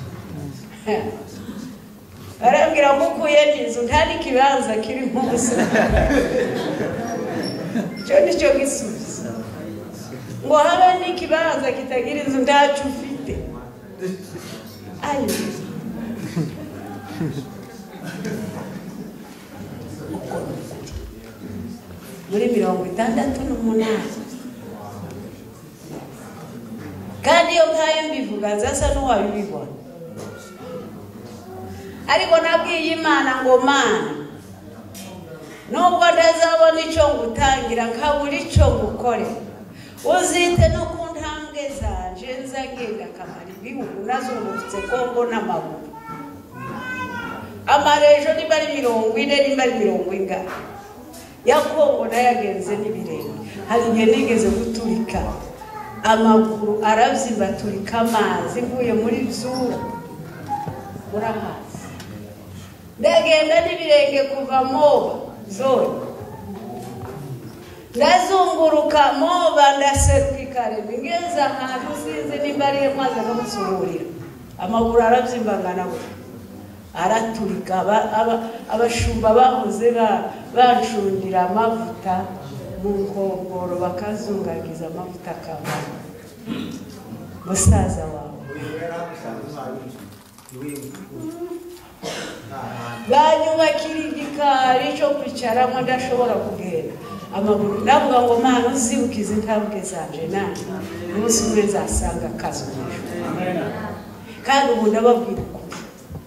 arambwira ngo kuye inzu ntari kibanza kiri mu busa cyo ni cyo gisubizo ngo habe ni kibanza kitagira inzu ndacu ufite ayo muri 68 kandi iyo mpaye mbivuga nzasa n'uwabibibona ariko nabwiye Imana ngo Mana nubwo ndazabona icyo ngutangira nkabura icyo ngukore uzite no ku ntambwe zanje nzagenda kamara ibihugu nazungurutse Kongo n'amaguru amarejo niba ari 40 niba ari 40 ya Kongo nayagenze n'ibirenge hari igihe nigeze guturika amaguru arabyimba turika amazi mvuye muri Zura urahazi ndagenda n'ibirenge kuva Moba Zora ndazunguruka Moba ndaseruka Ikarema ngeze ahantu sinzi nimba ari maze n'umusururira amaguru arabyimbangana buri araturika abashumba bahoze bancundira amavuta mu nkongoro bakazungagiza amavuta akava musaza wawe banyubakira igikari cyo kwicaramo ndashobora kugenda amaguru ndavuga ngo Mana uzibukize intambwe zanje nanjye umunsi umwe nzasanga akazi kandi ubu ndababwira ukuri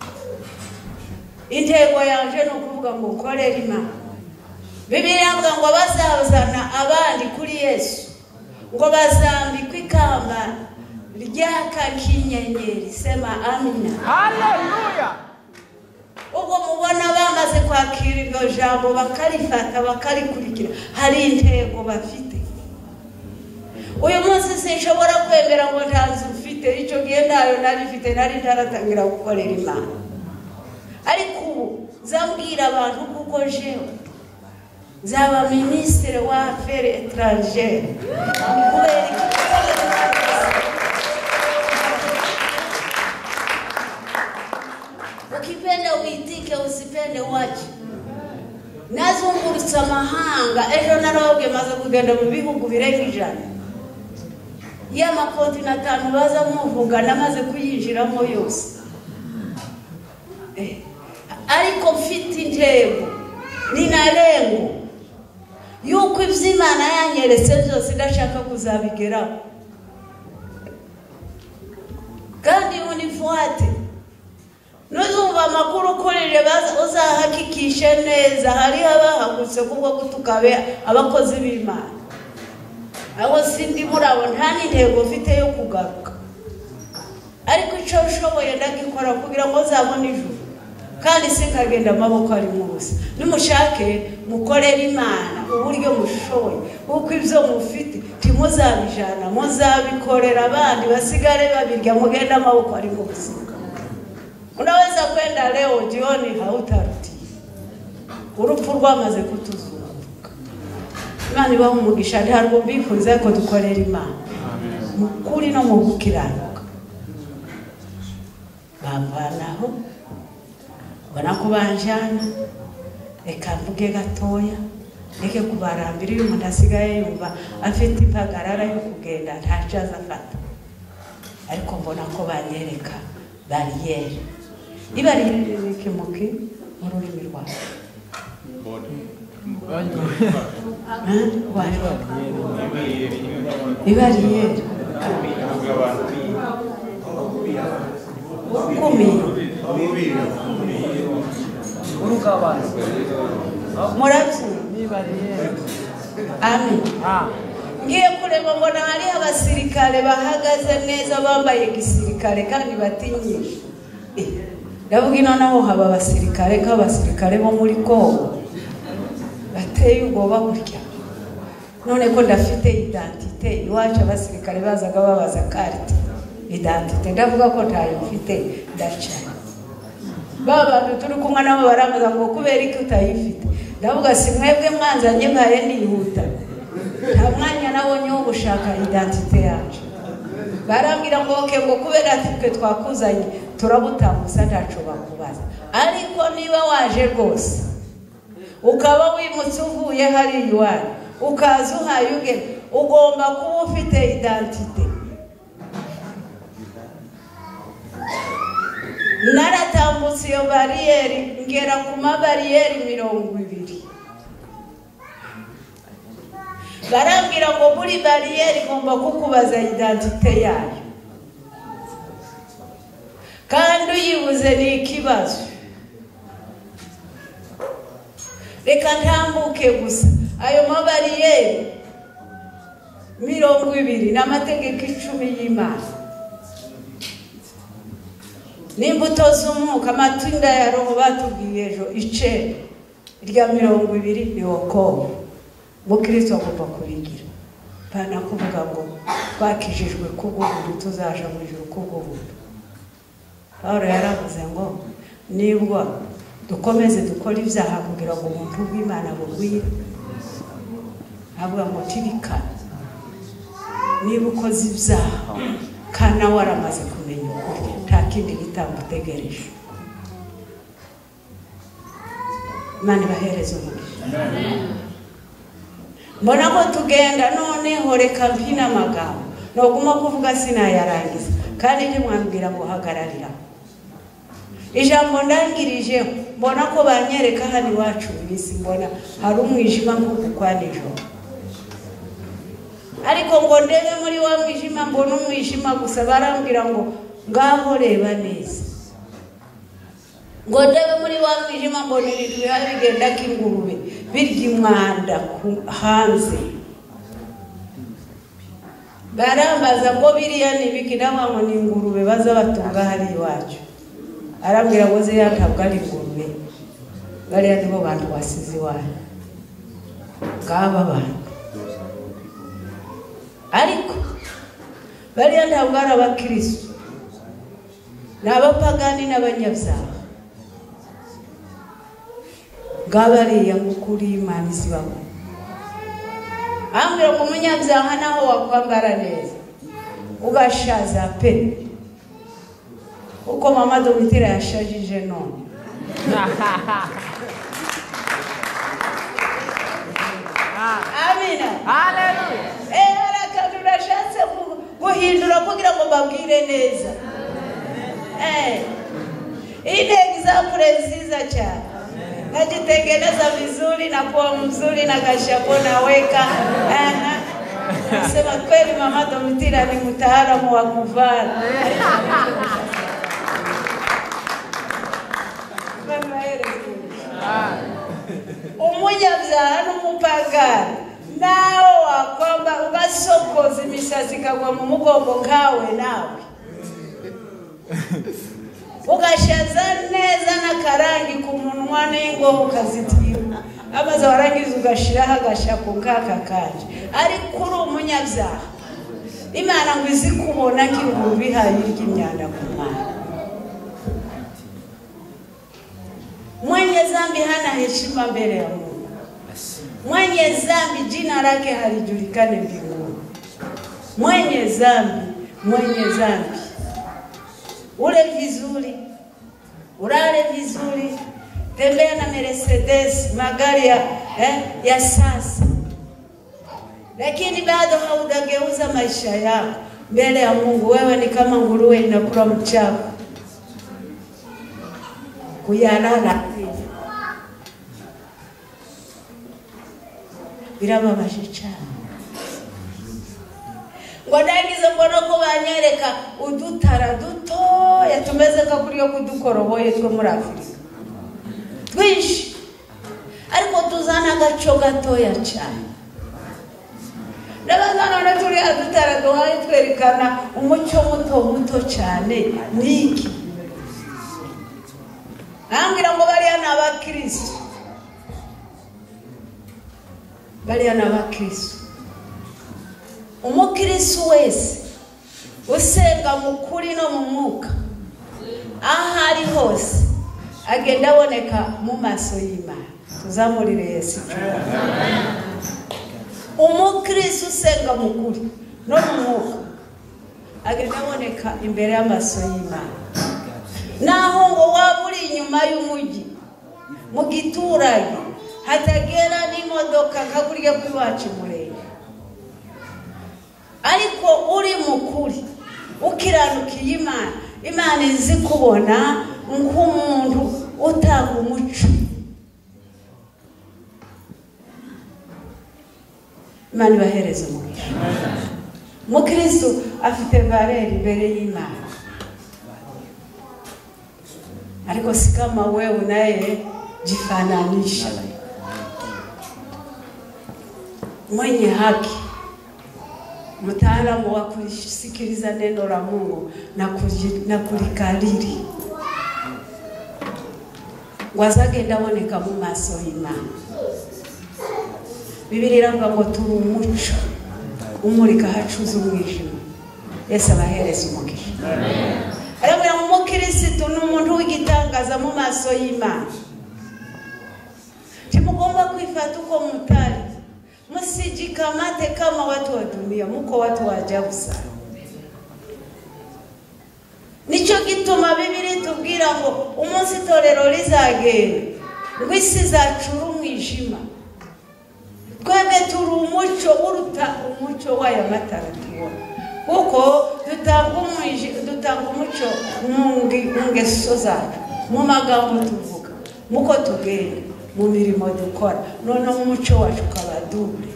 intego yanje ni ukuvuga ngo korera Imana Bibiliya ivuga ngo bazazana abandi kuri Yesu ngo bazambikwa ikamba ryaka nk'inyenyeri sema amina Haleluya ubwo mubona bamaze kwakira iryo jambo bakarifata bakarikurikira hari intego bafite uyu munsi sinshobora kwemera ngo ntazi ufite icyo gihe ntayo narifite nari ntaratangira gukorera Imana ariko ubu zambwira abantu kuko jewe zaba ministre wa affaires étrangères ukipenda uitike usipende waje nazungurutsa amahanga ejo narabwe maze kugenda mu bihugu birenga 100 ya makontinent 5 baza muvuga namaze kuyinjiramo yose ariko mfite intego ninarengo yuko ivy'Imana yanyeretse byose ndashaka kuzabigeraho kandi unifuate nuzumva amakuru kurire uzahakikishe neza hari abahagutse kubwo gutukabe abakozi b'Imana abo sindi murabo nta n'intego mfite yo kugaruka ariko icyo ushoboye ndagikora kugira ngo zabone ijuru kandi sinkagenda amaboko ari mubusa nimushake mukorera Imana uburyo mushoboye uko ibyo mufite timuzabijana muzabikorera abandi basigare babirya mugenda amaboko ari mubusa unaweza kwenda leo jioni hautarudi urupfu rwamaze kutuzunguka Imana ibaho umugisha ntarwo bifuza ko dukorera Imana mukuri no mu gukiranuka bambanaho banakubanjana reka mvuge gatoya reke kubarambira uyu muntu asigaye yumva afite impagarara yo kugenda ntacaza afata ariko mbona ko banyereka bariyeri ibariyeri n'ikimuki mu rurimi rwawe ibariyeri Murabyi amen ngiye kureba mbona hari abasirikare bahagaze neza bambaye gisirikare kandi batinyisha ndavuga ino naho haba abasirikare nk'abasirikare bo muri Kongo bateye ubwoba gutya none ko ndafite identite iwacu abasirikare bazaga babaza carte identite ndavuga ko ntayo mfite ndaca baba turi kumwe nabo baramaza ngo kubera iki utayifite ndavuga si mwebwe mwanzanye mbaye nihuta nta mwanya nabonye wo gushaka identite yacu barambwira ngo oke ngo kubera twe twakuzanye turabutambuza ndaco bakubaza ariko niba waje rwose ukaba wimutse uvuye hari iwawe ukaza uhayuge ugomba kuba ufite identite naratambutse iyo bariyeri ngera ku mabariyeri 20 barambwira ngo buri bariyeri igomba kukubaza identite yayo kandi uyibuze ni ikibazo reka ntambuke gusa ayo mabariyeri 20 n'amategeko 10 y'Imana n'imbuto z'umwuka amatunda ya roho batubwiye ejo irya 20 ni wokovu mukristo agomba kubigira pana kuvuga ngo twakijijwe kubw'ubuntu tuzaja mu ijuru kubw'ubuntu. Pawulo yaravuze ngo nibwo dukomeze dukora ibyaha kugira ngo umuntu w'Imana bugwire avuga ngo tibikana niba ukoze ibyaha kana waramaze kumenya ukuri nta kindi gitambutegereje. Imana ibahereze umugisha. Mbona ko tugenda noneho reka mpina amagambo noguma kuvuga sinayarangiza kandi ntimwambwira ngo hagararira ijambo ndangirije. Mbona ko banyereka hano iwacu ibisi mbona hari umwijima nk'ukwa nijoro, ariko ngo ndebe muri wa mwijima mbona umwijima gusa. Barambwira ngo ngaho reba neza, ngo ndebe muri wa mwijima mbona ibintu bihari bigenda k'ingurube birya umwanda hanze. Barambaza ngo biriya nibiki, ngo ni ingurube baza batunga hari iwacu. Arambwira ngo ziriya ntabwo ari ingurube, bariya nibo bantu basize iwacu ngaba bantu. Ariko bariya ntabwo ari abakristo, ni abapagani n'abanyabyaha. Ngabariya mukuri Imana isibaho. Ambwira ko umunyabyaha naho wakwambara neza ugashaza pe uko mama Domitira yashajije none. Amina, haleluya. Harakandi urashatse guhindura kugira ngo babwire neza. Ile example nziza cyane. Najitengeneza vizuri na kuwa mzuri na kashapo naweka. Nasema kweli mama Domitira ni mtaalamu wa kuvaa. Umunyabyaha n'umupagani nawe wakwamba ugasokoza imisatsi ikagwa mu mugongo nkawe nawe ugashaza neza n'akarangi ku munwa n'ingo ukazitira amaze warangiza ugashiraho agashako nk'aka kanje. Ariko uri umunyabyaha Imana ngo izi kubona nk'inguru bihaye iry'imyanda ku mwana. Mwenye zambi hana heshima mbele ya Mungu. Mwenye zambi jina lake halijulikane mbinguni. Mwenye zambi ule vizuri, urale vizuri, tembea na Mercedes, magari ya sasa, lakini bado haudageuza maisha yako mbele ya Mungu. Wewe ni kama nguruwe inakula mchafu kuyalala. Birababaje cyane. Ngo ndagize mbona ko banyereka udutara dutoya tumeze nka kuriyo kudukoroboye two muri Afrika twinshi, ariko tuzana agaco gatoya cyane. Ndabazana na turi adutara duhaye twerekana umucyo muto cyane niki. Ambwira ngo bariya n'abakristo, bariya n'abakristo. Umukristo wese usenga mukuri no mu mwuka ahari hose agenda aboneka mu maso y'Imana. Tuzamurire Yesu. Umukristo usenga mukuri no mu mwuka agenda aboneka imbere y'amaso y'Imana. Naho ngo waburi inyuma y'umugi mu giturage hatagera n'imodoka nkaguriye kwiwacu murenge, ariko uri mukuri ukiranukiye Imana, Imana izi kubona nk'umuntu utanga umuco. Imana ibahereze umugisha. Mukristo afite valeur imbere y'Imana, ariko si kama wewe naye jifananisha. mwenye haki, mtaalamu wa kusikiliza neno la Mungu na kulikariri. Wazage ndaboneka mu maso y'Imana. Bibiliya iravuga ngo turi umuco umurika hacuza umwijima. Yesu abahereza umugisha. Amen. Arabwira ngo umukristo ni umuntu w'igitangaza mu maso y'Imana. Timugomba kwifata uko mutari. Msijikamate kama watu wa dunia, muko watu wa ajabu sana. Nicho gituma Bibiliya itubwira ngo umunsi itorero rizagera ngo isi zacura umwijima. Twebwe turi umuco uruta umuco w'aya matara tubona. Kuko dutanga umuco mu ngeso zacu, mu magambo tuvuga, muko tugenda, mu mirimo dukora. None umuco wacu ukaba dure.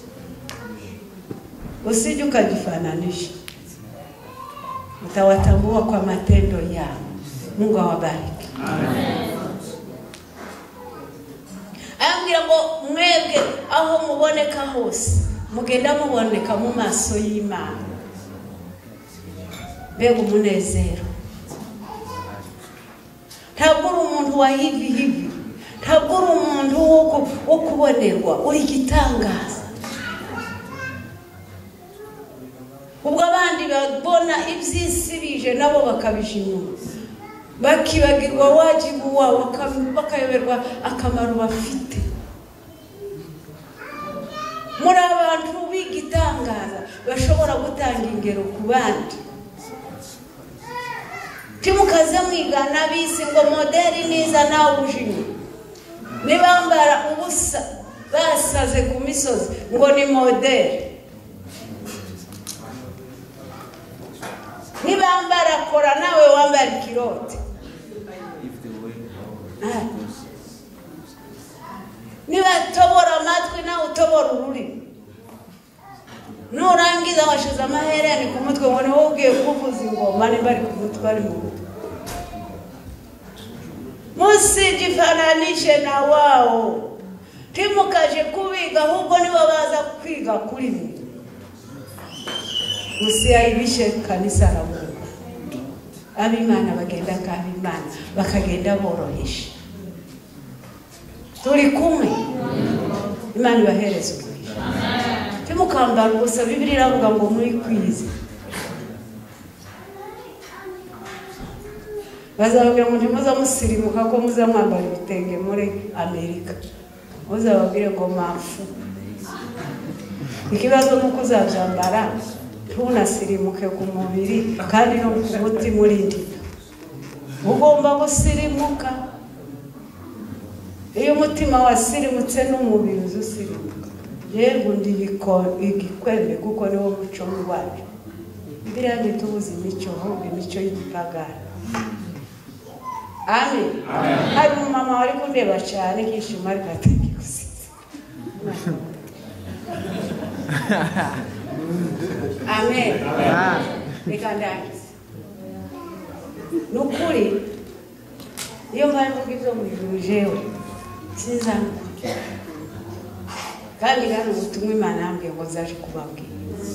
Usije ukajifananisha. Utawatambua kwa matendo yao. Mungu awabariki. Amen. Ambwira ngo mwebwe aho muboneka hose mugenda muboneka mu maso y'Imana. Mbega umunezero. Ntabwo uri umuntu wa hivi. Ntabwo uri umuntu wo kubonerwa, uri igitangaza. Ubwo abandi babona iby'isi bije nabo bakabishimira. Bakibagirwa wajibu wabo, bakayoberwa akamaro bafite. Muri abantu b'igitangaza bashobora gutanga ingero ku bandi. Timukaze mwigana bisi ngo modeli niza nawe ujini. Nibambara ubusa basaze ku misozi ngo ni modeli. Nibambara kora nawe wambara ikirote. Nibatobora amatwi nawe utobora ururimi. Nurangiza washize amahereni ku mutwe ngo niho ugiye kuvuza ingoma niba ari ku mutwe ari mu mutwe. Musijifananishe na wao. Timukaje kubiga ahubwo nibo baza kwiga kuri mwe. Musiaibishe kanisa la Mungu. Abimana bagenda kabimana bakagenda borohisha. Turi kumwe. Imana ibahereze umugisha. Amen. Timukambara ubusa. Bibiliya iravuga ngo muri kwize. Bazababwira ngo ntimuza musirimuka ko muza mwambara ibitenge muri Amerika. Uzababwire ngo mafu. Ikibazo nuko uzabyambara tunasirimuke ku mubiri kandi no ku mutima urindi. Ugomba gusirimuka. Iyo umutima wasirimutse n'umubiri uzusirimuka. Yego ndi igikwembe kuko niwo muco wacu. Bibiliya ntitubuze imico y'igipagani. Amen. Hari umumama wari kundeba cyane kishima ariko ategikusize. Amen. Nikandagize. Nukuri iyo mvuga ibyo mu jewe sinzana. Kandi gano ubutumwa Imana yambwiye ngo zaje kubabwira.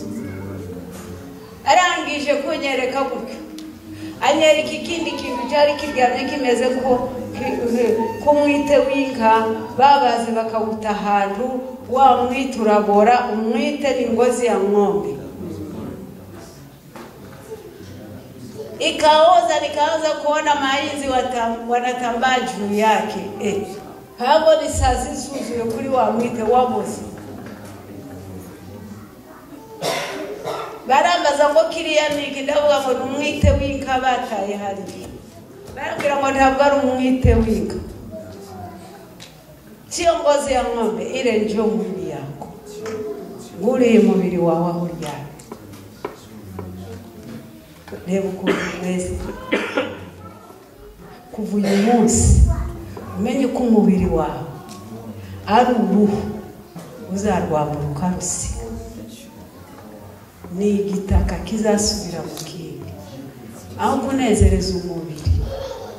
Arangije kunyereka gutyo. Anyereka ikindi kintu cyari kiryamye kimeze ko kumwite w'inka babaze bakawuta ahantu wa mwite urabora. Umwite ni ngozi ya ng'ombe. Nikaanza kuona mainzi wanatambaa juu yake. Hapo ni saa zisuzuye kuri wa mwite waboze. Barambaza ngo kiriya niki ndavuga ngo numwite w'inka bataye hari. Barambwira ngo ntabwo ari umwite w'inka. Sio ngozi ya ng'ombe, ile ndio mwili yako. Nguri mubiri wawe aho uryamye. Reba ukuntu umeze. Kuva uyu munsi umenye ko umubiri wawe ari uruhu uzarwambura ukarusiga. Ni igitaka kizasubira mu kindi. Aho kunezereza umubiri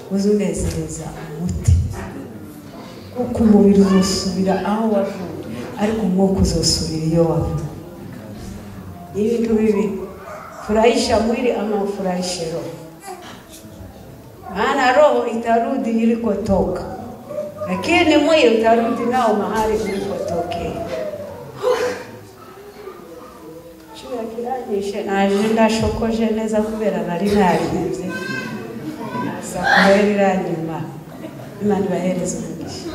uzunezereza umutima. Kuko umubiri uzasubira aho wavuye. ariko umwuka uzosubira iyo wava. Ibintu bibi, furahisha mwili ama ufurahishe roho. Maana roho itarudi ilikotoka, lakini mwili utarudi nao mahali ulikotokea. Chuya kiranyishe naje ndashokoje neza kubera nari narize. Sakwera nyuma. Imana ibahereze umugisha.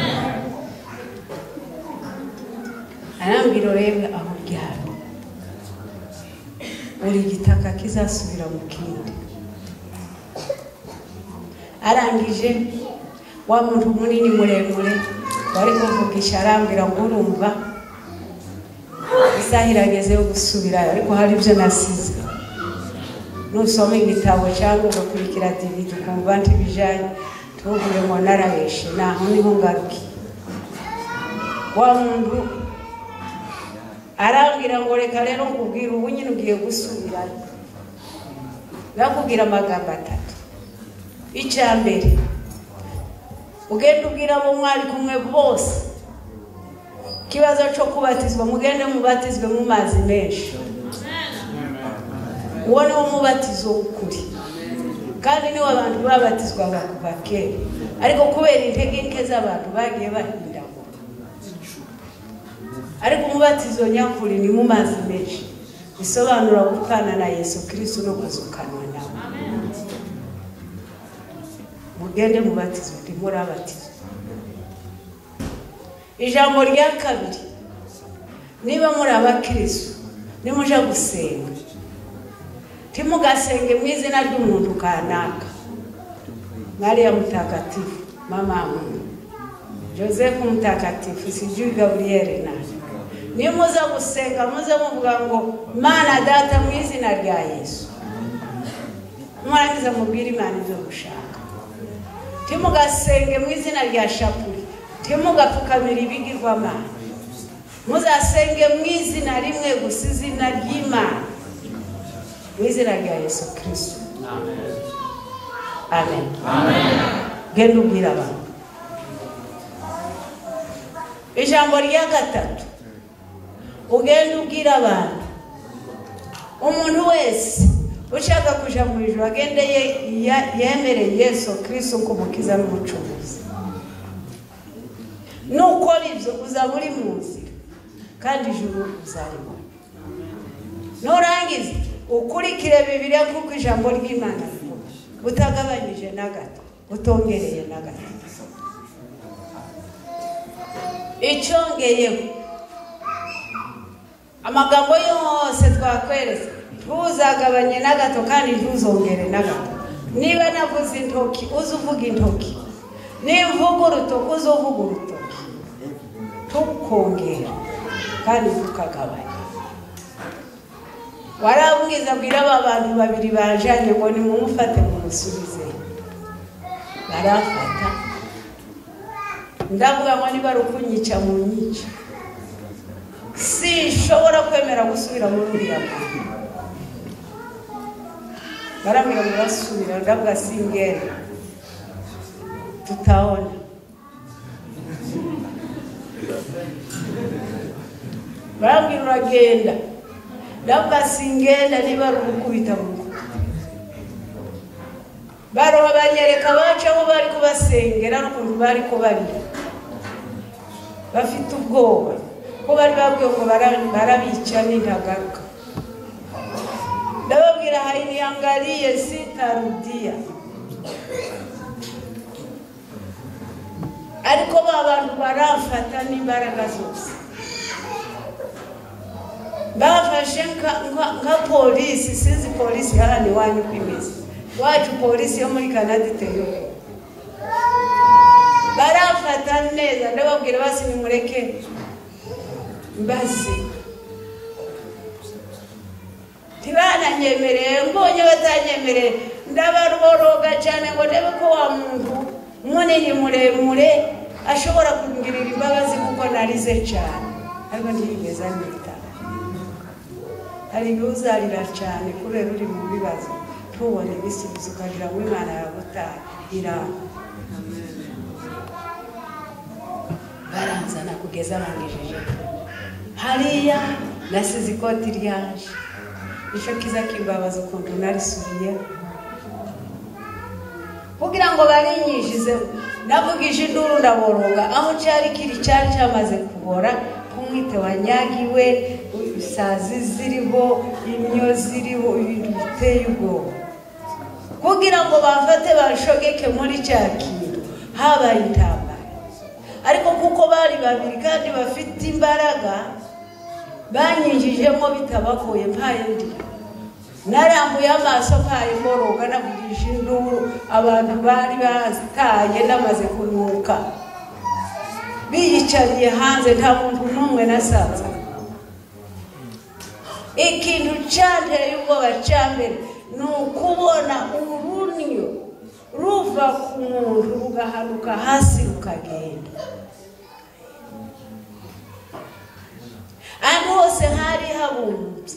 Arambwira rebe aho ryari. Uri gitaka kizasubira mu kindi. Arangije wa muntu munini muremure bari kuvugisha arambwira ngo urumva isahirageze yo gusubira, ariko hari ibyo nasize. Nusoma igitabo cyangwa ugakurikira DVD ukumva ntibijanye, tuvuge ngo narabeshe, naho niho ngaruki. Wa muntu arambwira ngo reka rero nkubwira ubu nyine ugiye gusubira. Nakubwira amagambo atatu. Icyambere, ugende ubwira abo mwari kumwe bose kibazo cyo kubatizwa, mugende mubatizwe mu mazi menshi. Uwo ni umubatizo ukuri, kandi niwo abantu babatizwa kuva kera, ariko kubera intege nke z'abantu bagiye bahinda. Ariko umubatizo nyakuri ni mu mazi menshi, bisobanura gupfana na Yesu Kristo no kuzukanwa nawe. Mugende mubatizwe ndi murabatizo. Ijambo rya kabiri, niba muri abakristo nimuja gusenga, timugasenge mu izina ry'umuntu kanaka. Maria Mtakatifu, mama Mungu, Joseph Mtakatifu, sijui Gabriel na. Nimuza gusenga muze muvuga ngo Mana Data mu izina rya Yesu. Mwarangiza mubwira Imana ibyo gushaka. Timugasenge mu izina rya shapuri, timugapfukamira ibigirwamana. Muzasenge mu izina rimwe gusa, izina ry'Imana, mu izina rya Yesu Kristo. Amen. Amen. Amen. Genda ubwira abantu. Ijambo rya gatatu, ugenda ubwira abantu. Umuntu wese ushaka kuja mu ijuru agende yemere Yesu Kristo nk'umukiza n'umucunguzi. Nukora ibyo uzaba uri mu nzira, kandi ijuru uzaribona. Nurangiza ukurikire Bibiliya kuko ijambo ry'Imana rivuga, utagabanyije na gato, utongereye na gato. Icyongeyeho amagambo yose twakweretse, ntuzagabanye na gato kandi ntuzongere na gato. Niba navuze intoki uzuvuga intoki, nimvuga urutoki uzuvuga urutoki, tukongera kandi tukagabanya. Warabwiza bwira aba bantu babiri bajanye ngo nimumufate mumusubize. Barafata. Ndavuga ngo niba rukunyica mu nyica. Sinshobora kwemera gusubira muri uriya muntu. Barambwira ngo basubira, ndavuga singere. Tutaona. Barambwira uragenda. Ndavuga singenda niba rukubita mu. Baroha banyereka bacaho bari kubasengera n'ukuntu bari ko bari. Bafite ubwoba ko bari babwiye ngo barabica n'intagaruka. Ndababwira hainiangalie sitarudia. Ariko abantu barafata n'imbaraga zose. Bafashe nka polisi, sinzi polisi hano wanyu kwimeze. Wacu polisi yo muri Canada iteyo. Barafata neza, ndababwira basi nimureke mbazi. Tibana nyemereye, mbonye batanyemereye, ndabaruboroga cyane ngo ndebe ko wa muntu munini muremure ashobora kungirira imbabazi kuko narize cyane. Ariko ntigeze nita. Hari uzarira cyane kubera uri mu bibazo, tubone ibisubizo ukagira ngo Imana yagutahira. baranzana kugeza bangejeje hariya nasize ikoti ryanje icyo kiza kimbabaza ukuntu narisubiye kugira ngo barinyishize navugije induru ndaboroga aho cyari cyamaze kubora kumwite wanyagiwe isazi ziriho imyo ziriho ibintu biteye ubwoba kugira ngo bafate bashogeke muri cya kintu habaye intambara ariko kuko bari babiri kandi bafite imbaraga banyinjijemo bitabagoye mpaye ndi narambuye amaso mpaye mboroga navugije induru abantu bari bataye namaze kunuka biyicariye hanze nta muntu n'umwe nasanze ikintu cyanteye ubwoba cya mbere ni ukubona urunyo ruva ku muntu rugahanuka hasi rukagenda ahantu hose hari habumbye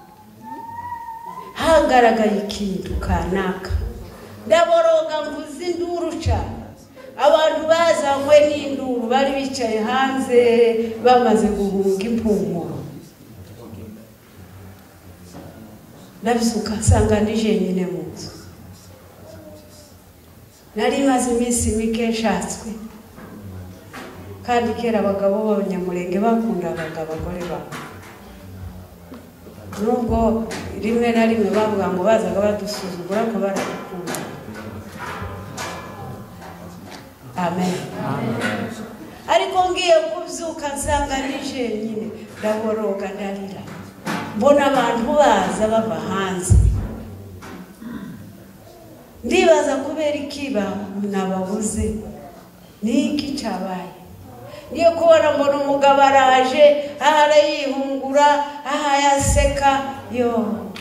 hagaragaye ikintu kanaka ndaboroga mvuze induru cyane abantu bazanywe n'induru bari bicaye hanze bamaze guhunga impumuro ndabyuka nsanga nije nyine mu nzu nari maze iminsi mike nshatswe kandi kera abagabo b'abanyamurenge bakundaga abagore babo nubwo rimwe na rimwe bavuga ngo bazaga badusuzugura ko baradukunda amen ariko ngiye kubyuka nsanga nije nyine ndaboroga ndarira mbona abantu baza bava hanze ndibaza kubera ikiba nababuze niki cyabaye niyo kubona mbona umugabo araje arayihungura yaseka yo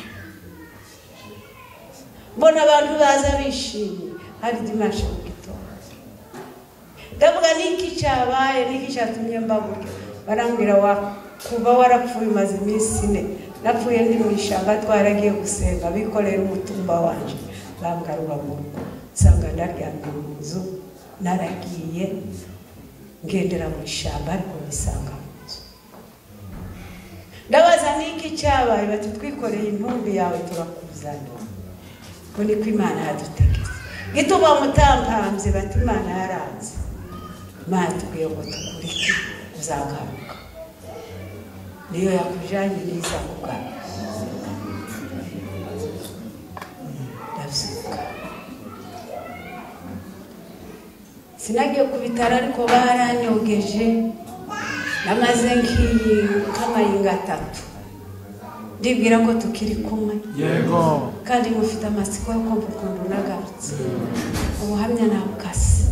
mbona abantu baza bishimye hari dimanche mu gitondo ndavuga niki cyabaye niki cyatumye mbaburyo barambwira kuba warapfuye umaze iminsi 4 napfuye ndi mu ishamba twaragiye gusenga bikorera umutumba wanje bangaruba mu rugo nsanga ndaryamye mu nzu naragiye ngendera mu ishamba ariko nisanga mu nzu ndabaza niki cyabaye bati twikoreye intumbi yawe turakuzana ngo niko Imana yadutegetse gituma mutampambye bati Imana yaranze matubwiye ngo tukurike uzagaruka niyo yakujanye neza kugaruka ndabyuka sinagiye ku bitaro ariko baranyogeje namaze nk'amayinga 3 ndibwira ko tukiri kumwe yego kandi mufite amatsiko yo kumva ukuntu nagarutse ubuhamya nabukase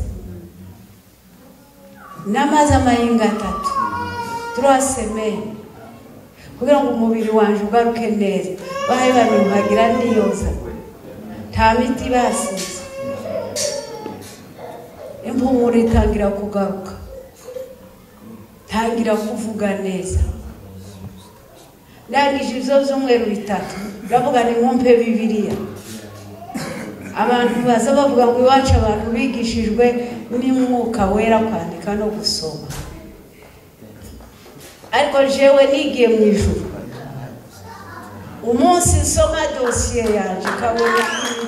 namaze amayinga 3 3 kugira ngo umubiri wanje ugaruke neza bahaye baruhagira niyoza nta miti basize impumuro itangira kugaruka tangira kuvuga neza ndangije ibyo byumweru 3 ndavuga ni mumpe Bibiliya abantu baza bavuga ngo iwacu abantu bigishijwe n'Umwuka Wera kwandika no gusoma ariko jewe nigiye mu ijuru umunsi nsoma dosiye yanje kabona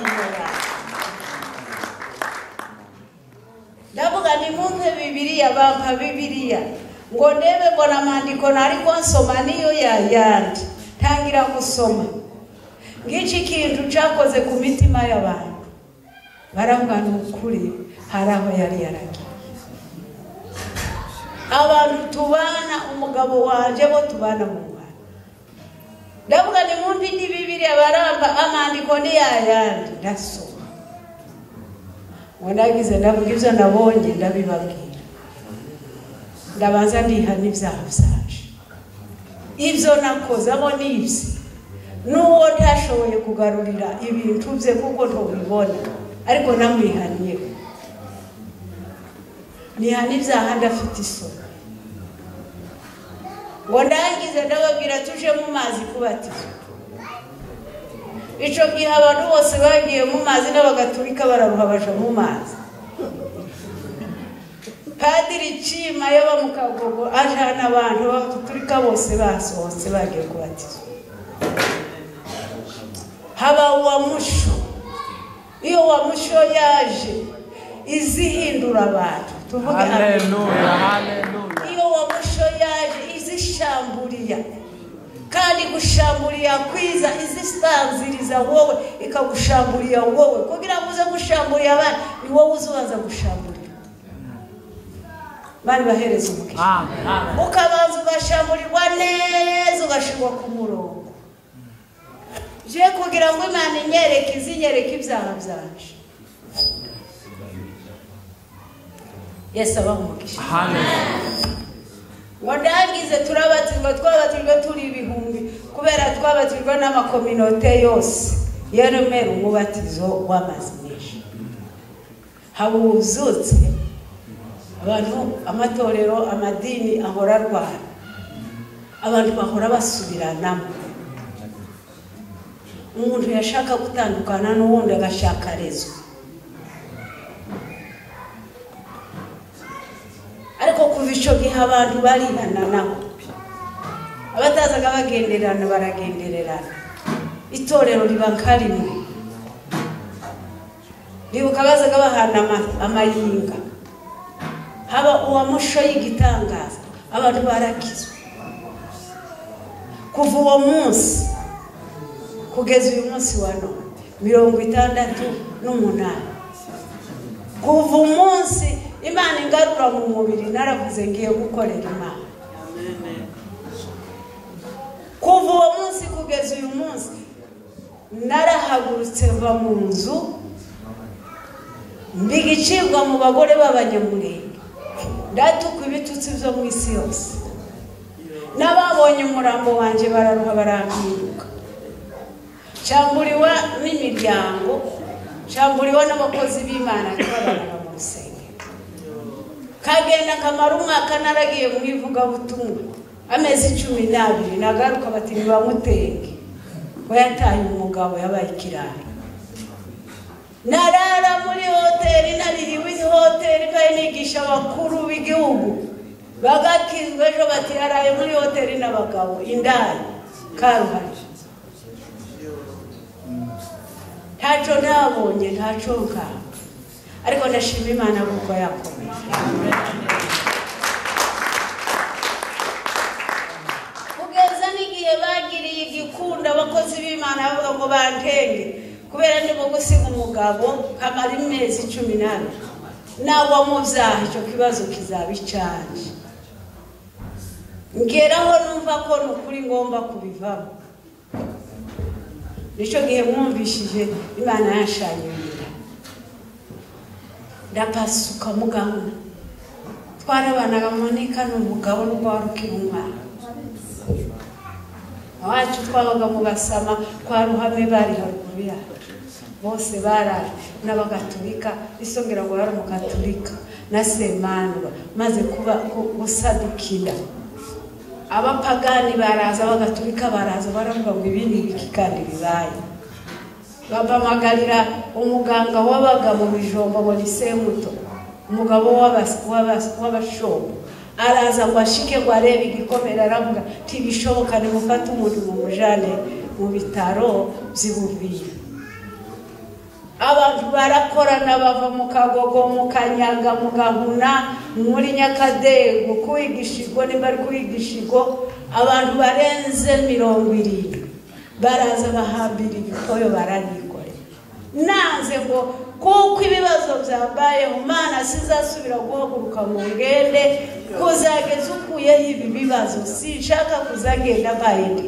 ndavuga ni mumpe Bibiliya bampa Bibiliya ngo ndebe mbona amandiko nariko nsoma niyo yayandi tangira gusoma ngiki kintu cyakoze ku mitima y'abantu baravuga n'ukuri haraho yari yaragiye abantu tubana umugabo wanje bo tubana mu Rwanda ndavuga ni mumpi ndi Bibiliya baramba amandiko ni yayandi ndasoma wanagize ndavuga ibyo nabonye ndabibabwira ndabanza ndihana ibyaha byanje ibyo nakoze abo nibyo n'uwo ntashoboye kugarurira ibintu bye kuko ntubibona ariko namwihaniye nihana ibyaha ndafite isoni ngo ndangize ndababwira tuje mu mazi kubatiza ico gihe abantu bose bagiye mu mazi n'abagatulika bararuha baje mu mazi padiri Chima yaba mukagogo ajana abantu baturika bose basohotse bagiye kubatizwa. Haba wa musho, iyo wa musho yaje izihindura abantu. Tuvuge haleluya, haleluya. Iyo wa musho yaje izishambulia, kandi gushambulia kwiza izistanziriza wowe ikagushambulia wowe kugira ngo uze gushambulia abandi ni wowe uzobanza gushambulia. Bari bahereza umugisha. Amen. Ukabanza ugashamburirwa neza ugashirwa ku murongo. Je kugira ngo Imana inyereke izinyereke ibyaha byanje. Yesu abamugisha. Amen. Wadangize turabatizwa twabatijwe turi ibihumbi kubera twabatijwe n'amakominote yose yeremera umubatizo w'amazimisha. Habuzutse abantu amatorero amadini ahora rwara. Abantu bahora basubiranamo. Umuntu yashaka gutandukana n'uwundi agashaka rezo. Ariko kuva ico gihe abantu barihana nabo. Abatazaga bagenderana baragendererana. Itorero riba karimwe. Bibuka bazaga bahana amayinga. Haba uwamusho y'igitangaza abantu barakizwa. Kuva uwo munsi kugeza uyu munsi wa none 68. Kuva umunsi Imana ingarura mu mubiri naravuze ngiye gukorera Imana. Kuva uwo munsi kugeza uyu munsi narahagurutse mva mu nzu mbigicirwa mu bagore b'abanyamurenge. Ndatuka ibitutsi byo mu isi yose. Nababonye umurambo wanje bararuha baramwiruka. Cyamburiwa n'imiryango, cyamburiwa n'abakozi b'Imana n'abana mu rusengero. Kagenda kamara umwaka naragiye mu ivuga butumwa. Amezi 12 nagaruka bati bamutenge. Ko yataye umugabo yabaye ikirara. Narara muri hoteli naririwe hoteli bayinigisha abakuru b'igihugu. Bagakizwe ejo bati yaraye muri hoteli n'abagabo indani karuhari. Ntaco nabonye ntaco nka. Ariko ndashima Imana kuko yakomeye. Kugeza n'igihe bagiriye igikunda abakozi b'Imana bavuga ngo bantenge kubera ndimo gusiga umugabo kamara imezi 18. Nawe muvyaha icyo kibazo kizabicanje. Ngeraho numva ko nukuri ngomba kubivamo. Nico gihe mwumvishije Imana yashanyira. Ndapasuka mugabo. Twarabanaga Monica n'umugabo n'ugwarukira umwana. Awacu twabaga mu Gasama kwa Ruhame bari haruguru yacu. Bose barari n'abagatulika isongera ngo yari umugatulika na Semanwa maze kuba gusadukira. Abapagani baraza abagatulika baraza baravuga ngo ibindi biki kandi bibaye. Babamagarira umuganga wabaga mu bijombo ngo ni Semuto. Umugabo w'abashombo araza ngo ashike ngo arebe igikomera aravuga tibishoboka ni mufata umuntu mu mujane mu bitaro by'Ubuvira. Abantu barakorana bava mu Kagogo mu Kanyaga mu Gahuna muri Nyakadego kwigishirwa nimbari kwigishirwa abantu barenze 70 baraza bahambira ibikoyo baranyikore. Nanze ngo kuko ibibazo byabaye Imana sizasubira guhaguruka mu ngende kuzageza ukuye ibi bibazo sinshaka kuzagenda bayindi.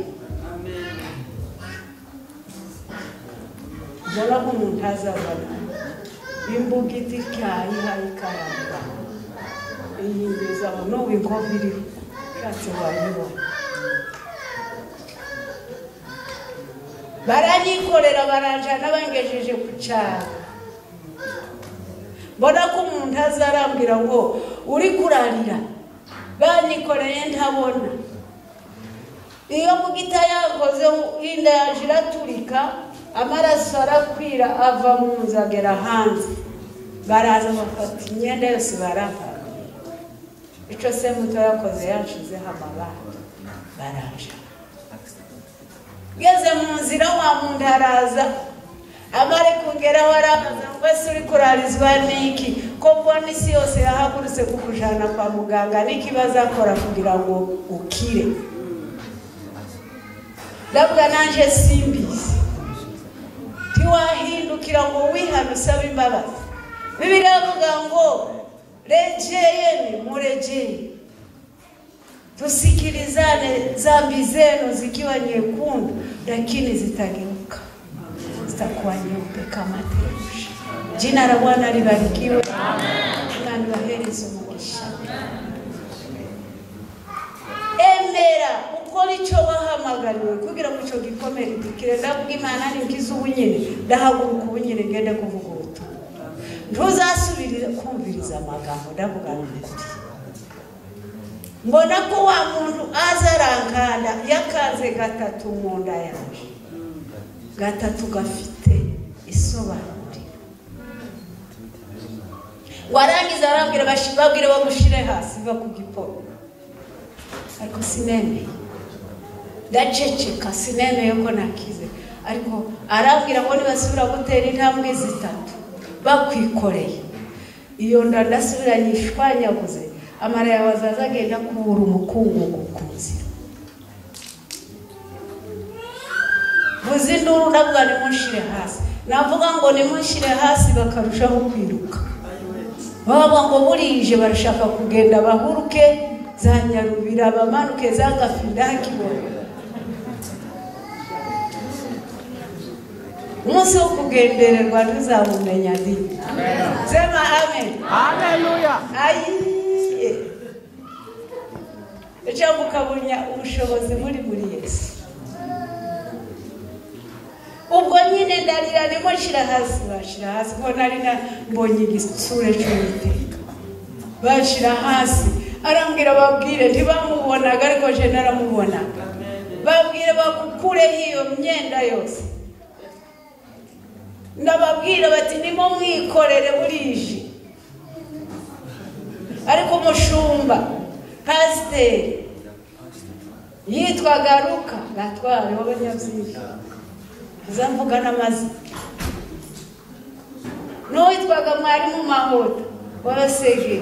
Bona ko umuntu azabana imbugiti cyayi hari karamba iyimbeza no w'ikoviri cyatse bayibo baranyikorera baranjana bangejeje ku cyaro. Bona ko umuntu azarambira ngo uri kurarira banyikoreye ntabona. Iyo mugita yakoze inda yajira turika amaraso arakwira ava mu nzagera hanze. Baraza bafata imyenda yose barapfa. icyo se muto yakoze yanshizeho amabara baraje ngeze mu nzira wa muntu araza amare kugeraho arabaza ngo ese uri kurarizwa n'iki ko mbona isi yose yahagurutse kukujana kwa muganga n'iki bazakora kugira ngo ukire ndavuga nanje simbizi tiwahindukira ngo wihane usabe imbabazi Biblia avuga ngo rejeyeni murejeye tusikilizane dhambi zenu zikiwa nyekundu lakini zitageuka zitakuwa nyeupe kama theluji. Jina la Bwana libarikiwe. Amen. Na niwahereze umugisha. Emera ukora icyo wahamagariwe kugira ngo icyo gikomere dikire ndavuga Imana ni ngize ubunyene ndahaguruka ubunyene ngende kuvuga ubutumwa. Ntuzasubirire kumviriza amagambo ndavuga n'ukuri. Mbona ko wa muntu azarankanda yakaze gatatu mu nda yaje. Gatatu gafite isobanuro. Warangiza arambwira bashibabwire bagushire hasi bakugiporo. Ariko sinene. Ndaceceka sinene yuko nakize. Ariko arambwira ngo nibasubira gutera intambwe zitatu bakwikoreye. Iyo nda ndasubiranyishwanyaguze. Amara yabazaza agenda kubura umukungugu ku nzira. Muzinduru ndavuga nimushire hasi. Navuga ngo nimushire hasi bakarushaho kwiruka. Baba ngo burije barashaka kugenda bahuruke za Nyarubira bamanuke za Gafinda hakibona. Umunsi wo kugendererwa tuzabumenya ndi. Sema amen. Hallelujah. Ayi. Ecyo mukabunya ubushobozi muri Yesu. Ubwo nyine ndarira nimo shira hasi ko nari na mbonye igisure cy'Uwiteka. Bashira hasi arambwira babwire ntibamubonaga ariko je naramubonaga. Babwire bakukure hiyo myenda yose. Ndababwira bati nimo mwikorere burije. Ariko umushumba pasteur yitwa Garuka gatware w'abanyabyiga. Zamvuga n'amazi. No yitwaga mwarimu Mahota w'abasegeye.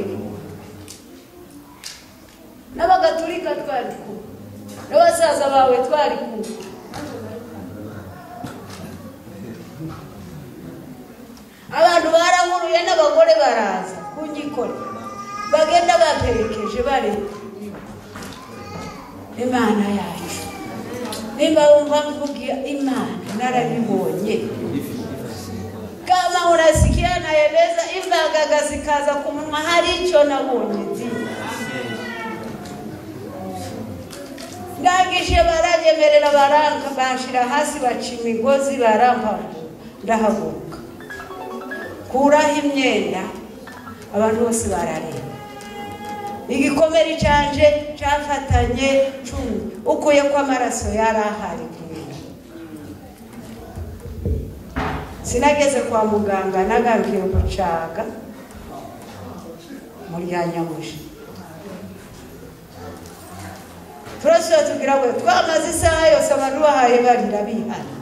N'abagatulika twari ku. N'abasaza bawe twari ku. Abantu baramuruye n'abagore baraza kunyikora. Bagenda baperekeje bare. Imana yacu. Nimba wumva mvugia Imana narabibonye. Kama unasikia naeleza imbaga zikaza kumunwa hari icyo nabonye ndi. Ndagishe baragemerera baranka bashira hasi baca imigozi barampa ndahaguruka. Kuraho imyenda abantu bose barareba. Igikomere cyanje cyafatanye 10 ukuye kwa maraso yarahari kubira. Sinageze kwa muganga nagarukiye gucaga muri Nyamushi. Turasho tugira ngo twamaze isaha yose abantu bahaye barira bihana.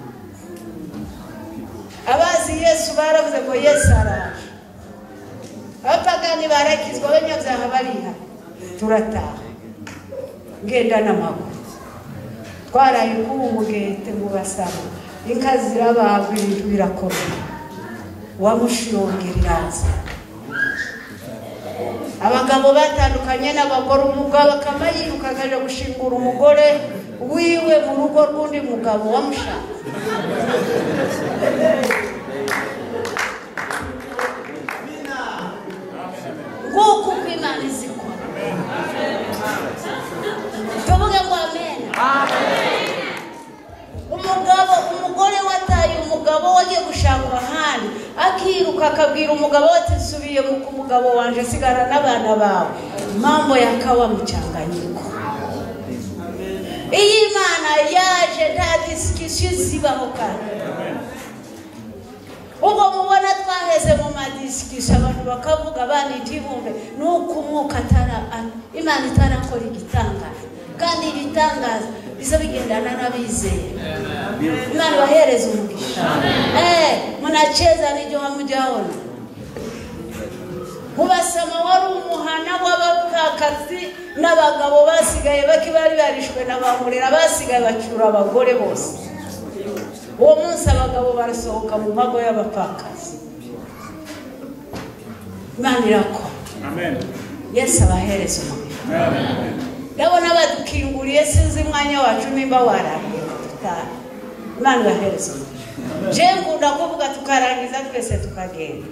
Abazi Yesu baravuze ngo Yesu araje. Abapagani barakizwa abanyabyaha bariha. Turataha ngenda n'amaguru twaraye kumugete mu basaba inkazira babwirije birakomeye wamushirongeraza abagabo batandukanye n'abagore umugabo akamayiruka akaje gushingura umugore wiwe mu rugo rw'undi mugabo wamushaka nguko kw'Imana izikora. Tuvuge ngo amen. Amen. Umugore wataye umugabo wagiye gushaka ahandi akiruka akabwira umugabo ati nsubiye ku mugabo wanje sigara n'abana bawe. Mambo yakawa mchanganyiko. Iyi Imana yaje nta discussion zibaho kandi. ubwo mubona twaheze mu madisikisha abantu bakavuga abandi ntibumve nuko umwuka Imana itarakora igitangaza kandi ibitangaza biza bigendana n'abizeye. Imana bahereza umugisha. Munacheza n'ibyo hamujyaona. Mubasama wari umuhana w'abapfakazi n'abagabo basigaye bakibari barishwe n'abamurera basigaye bacyura abagore bose. Uwo munsi abagabo barasohoka mu mago y'abapfakazi. Imana irakora. Amen. Yesu abahereza umugisha. Amen. Ndabona badukinguriye sinzi mwanya wacu nimba waragiye tutara. Imana ibahereza umugisha. Je ngunda kuvuga tukarangiza twese tukagenda.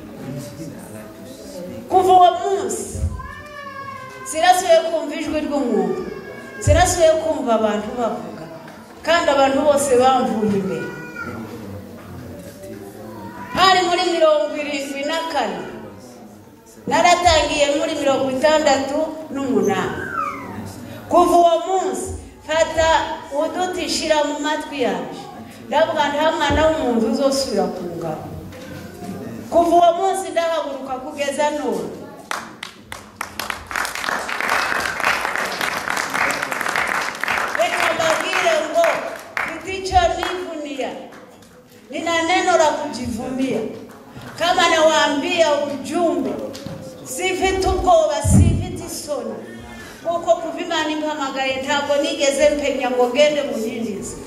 Kuva uwo munsi sirasuye kumva ijwi ry'umuntu, sirasuye kumva abantu bavuga, kandi abantu bose bamvuye imbere. Hari muri 74 naratangiye muri 68. Kuva uwo munsi fata udutishira mu matwi yaje ndavuga nta mwana w'umuntu uzosubira kungana. Kuva uwo munsi ndahaguruka kugeza none. Reka mbabwire ngo icyo nivunia nina neno la kujivunia. Kama nawaambia ujumbe, sifite ubwoba, sifite isoni, kuko kuva Imana impamagaye ntabwo nigeze mpenya ngo gende mu yindi nzira.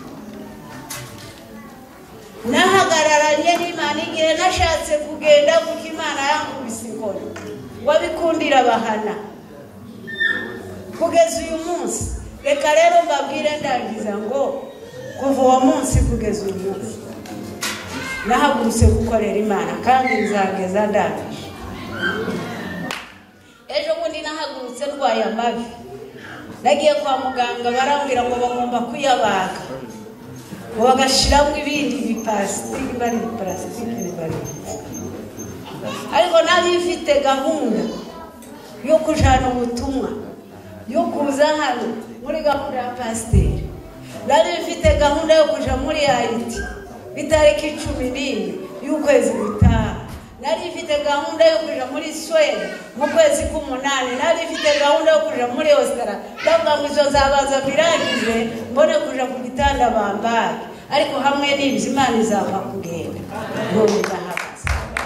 Nahagararanye n'Imana igihe nashatse kugenda kuko Imana yankubise inkoni. Wabikundira bahana kugeza uyu munsi. Reka rero mbabwire ndangiza ngo kuva uwo munsi kugeza uyu munsi nahagurutse gukorera Imana kandi nzageza ndangije. Ejo bundi nahagurutse ndwaye amavi, nagiye kwa muganga barambwira ngo bagomba kuyabaga bagashiramo ibindi biplastic bari plastic bari. Ariko nari mfite gahunda yo kujana ubutumwa, yo kuza hano muri gahunda ya pasiteri. Nari mfite gahunda yo kuja muri Haiti itariki 11 y'ukwezi gutaha. Nari mfite gahunda yo kuja muri Sweden mu kwezi k'umunani. Nari mfite gahunda yo kuja muri Australia. Ndavuga ngo izo zabaza birangije mbone kuja ku gitanda bambaye. Ariko hamwe n'ibyo Imana izava kugenda. None ndahagaze.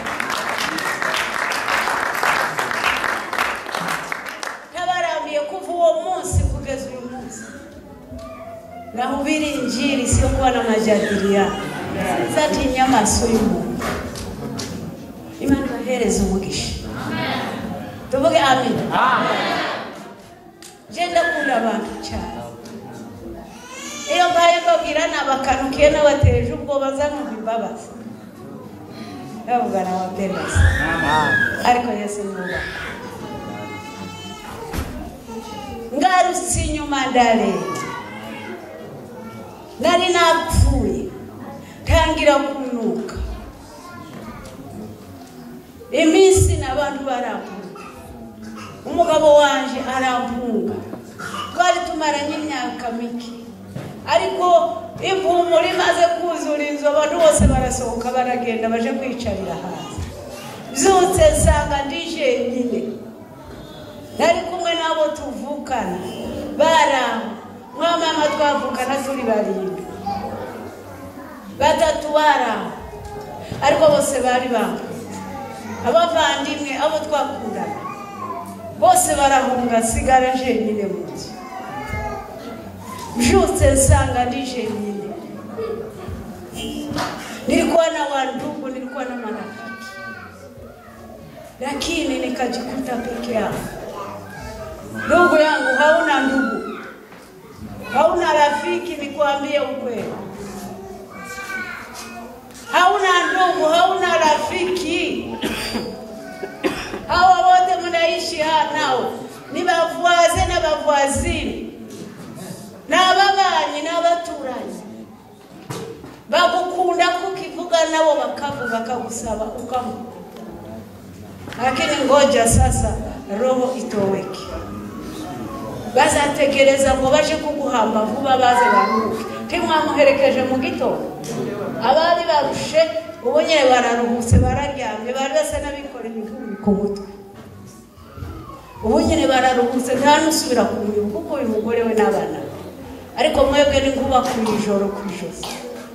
Nabarambiye kuva uwo munsi kugeza uyu munsi. Nahubiri injili sio kuwa na majadiliano. Zati nyamaso y'umuntu. Imana bahereza umugisha. Tuvuge amen. Amen. Jenda kunda abantu cyane. Iyo mbaye mbabwira nabakanukiye n'abateje ubwo bazana imbabazi. Yabugana wabereza. Ariko Yesu nuba. Ngarutse inyuma ndare. Nari napfuye. Tangira kunuka. Iminsi n'abantu barampunga. Umugabo wanje arampunga. Twari tumaranye imyaka mike. Ariko impumuri maze kuzura inzu abantu bose barasohoka baragenda baje kwicarira hanze. Byutse nsanga ndije nyine. Nari kumwe nabo tuvukana. Mama twavukana turi barindwi. Batatu ariko bose bari bambaye. Abavandimwe abo twakundana bose barahunga sigara jenyine mu nzu. Byutse nsanga ndije nyine. Nilikuwa na wandugu, nilikuwa na marafiki, lakini nikajikuta peke yangu. Ndugu yangu, hauna ndugu, hauna rafiki, nikwambie ukweli. Hauna ndugu, hauna rafiki. Hawa wote mnaishi nao ni bavuaze na bavuazini na babanyi na baturanyi. Bagukunda kukivuga nabo bakavuga bakagusaba ukamu. Lakini ngoja sasa roho itoweke. Bazategereza ngo baje kuguhamba vuba baze baruke. timwamuherekeje mu gitondo abari barushe ubonye bararuhutse bararyamye bari basa n'abikoreye inkumi ku mutwe ubonye bararuhutse nta nusubira kumwibuka kuko uyu mugore we n'abana ariko mwebwe ni nguba ku ijoro ku ijosi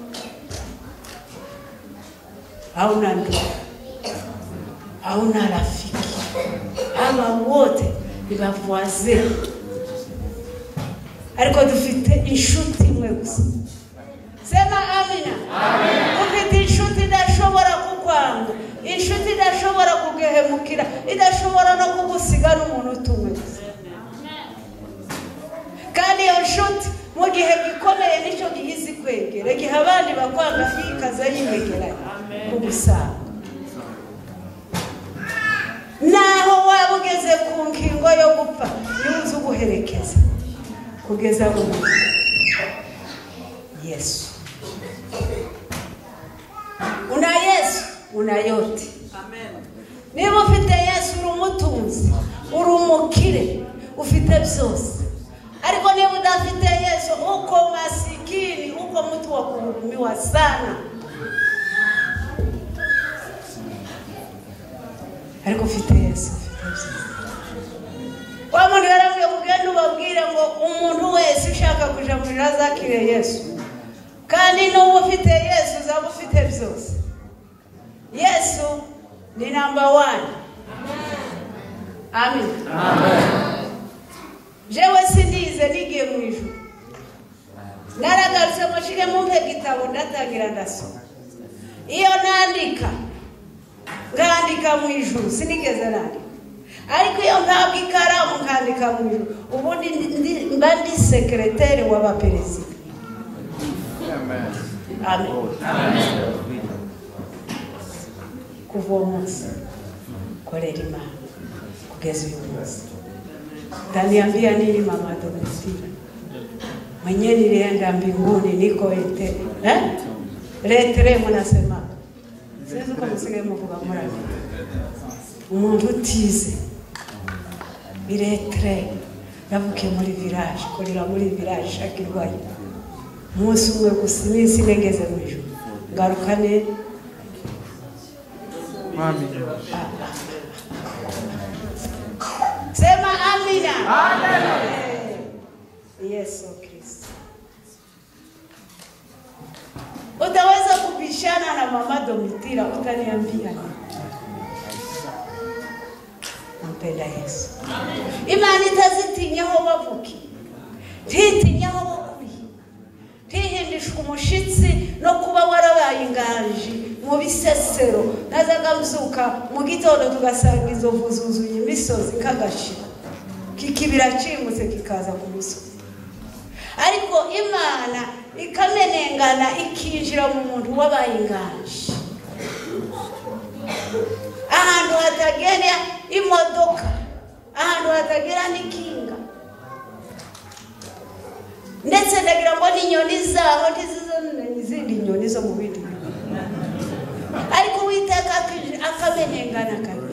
hauna ndugu hauna rafiki hawa wote ni bavuaze ariko dufite inshuti imwe gusa sema amina ufite inshuti idashobora kukwanga inshuti idashobora kugehemukira idashobora no kugusiga n'umuntu utumwe gusa kandi iyo nshuti mu gihe gikomeye nicyo gihizi kwegera igihe abandi bakwanga ikaza yimegeranye kugusanga naho waba ugeze ku ngingo yo gupfa yuzuye uguherekeza kugeza ubu Yesu una Yesu una yote amen niba ufite Yesu uri umutunzi uri umukire ufite byose ariko niba udafite Yesu uko masikini uko mtu wa kuhurumiwa sana ariko ufite Yesu wa muntu yaravuye kugenda ubabwire ngo umuntu wese ushaka kuja muri razakire Yesu kandi n'uwo ufite Yesu uzaba ufite byose Yesu ni number 1 amen jewe sindize nigiye mu ijuru naragarutse mushike mumpe gitabo ndatangira ndasoma iyo ngandika mu ijuru sinigeze nandika ariko iyo mpabwa ikaramu nkandika mu ijuru ubundi mba ndi sekreteri w'abaperezida amen kuva uwo munsi korera Imana kugeza uyu munsi Taniambia nini mama Domitila mwenye nilienda mbinguni niko ete letere mnasema sizo kama sige muvuga murani umuntu utize biretre navuke muri village korera muri village shakirwaye umunsi umwe gusinisi nengeze mu ijuru ngarukane Amen. Sema amina. Amen. Yesu Kristo. Utaweza kubishana na mama Domitila utaniambia. Nampenda Yesu. Imani tazitinyaho bavuki. Titinyaho bakuri. Tihindishwa umushitsi no kuba warabaye inganji mu bisesero nazaga mzuka mu gitondo tugasanga izo vuzuzuye imisozi kagashira kikibira cimutse kikaza ku musozi ariko Imana ikamenengana ikinjira mu muntu wabaye inganji ahantu hatagera imodoka ahantu hatagera n'ikinga ndetse ndagira ngo n'inyoni zaho n'izindi nyoni zo mu bindi ariko witeka akamenengana kabiri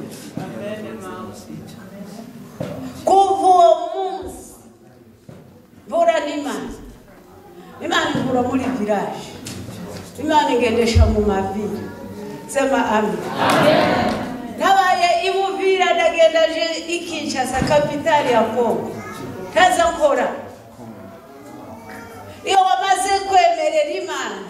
kuva umunsi mvura Imana mvura muri village Imana ingendesha mu maviri sema amen nabaye imuvira ndagendaje ikinshasa kapitali ya Kongo taza nkora iyo wamaze kwemerera Imana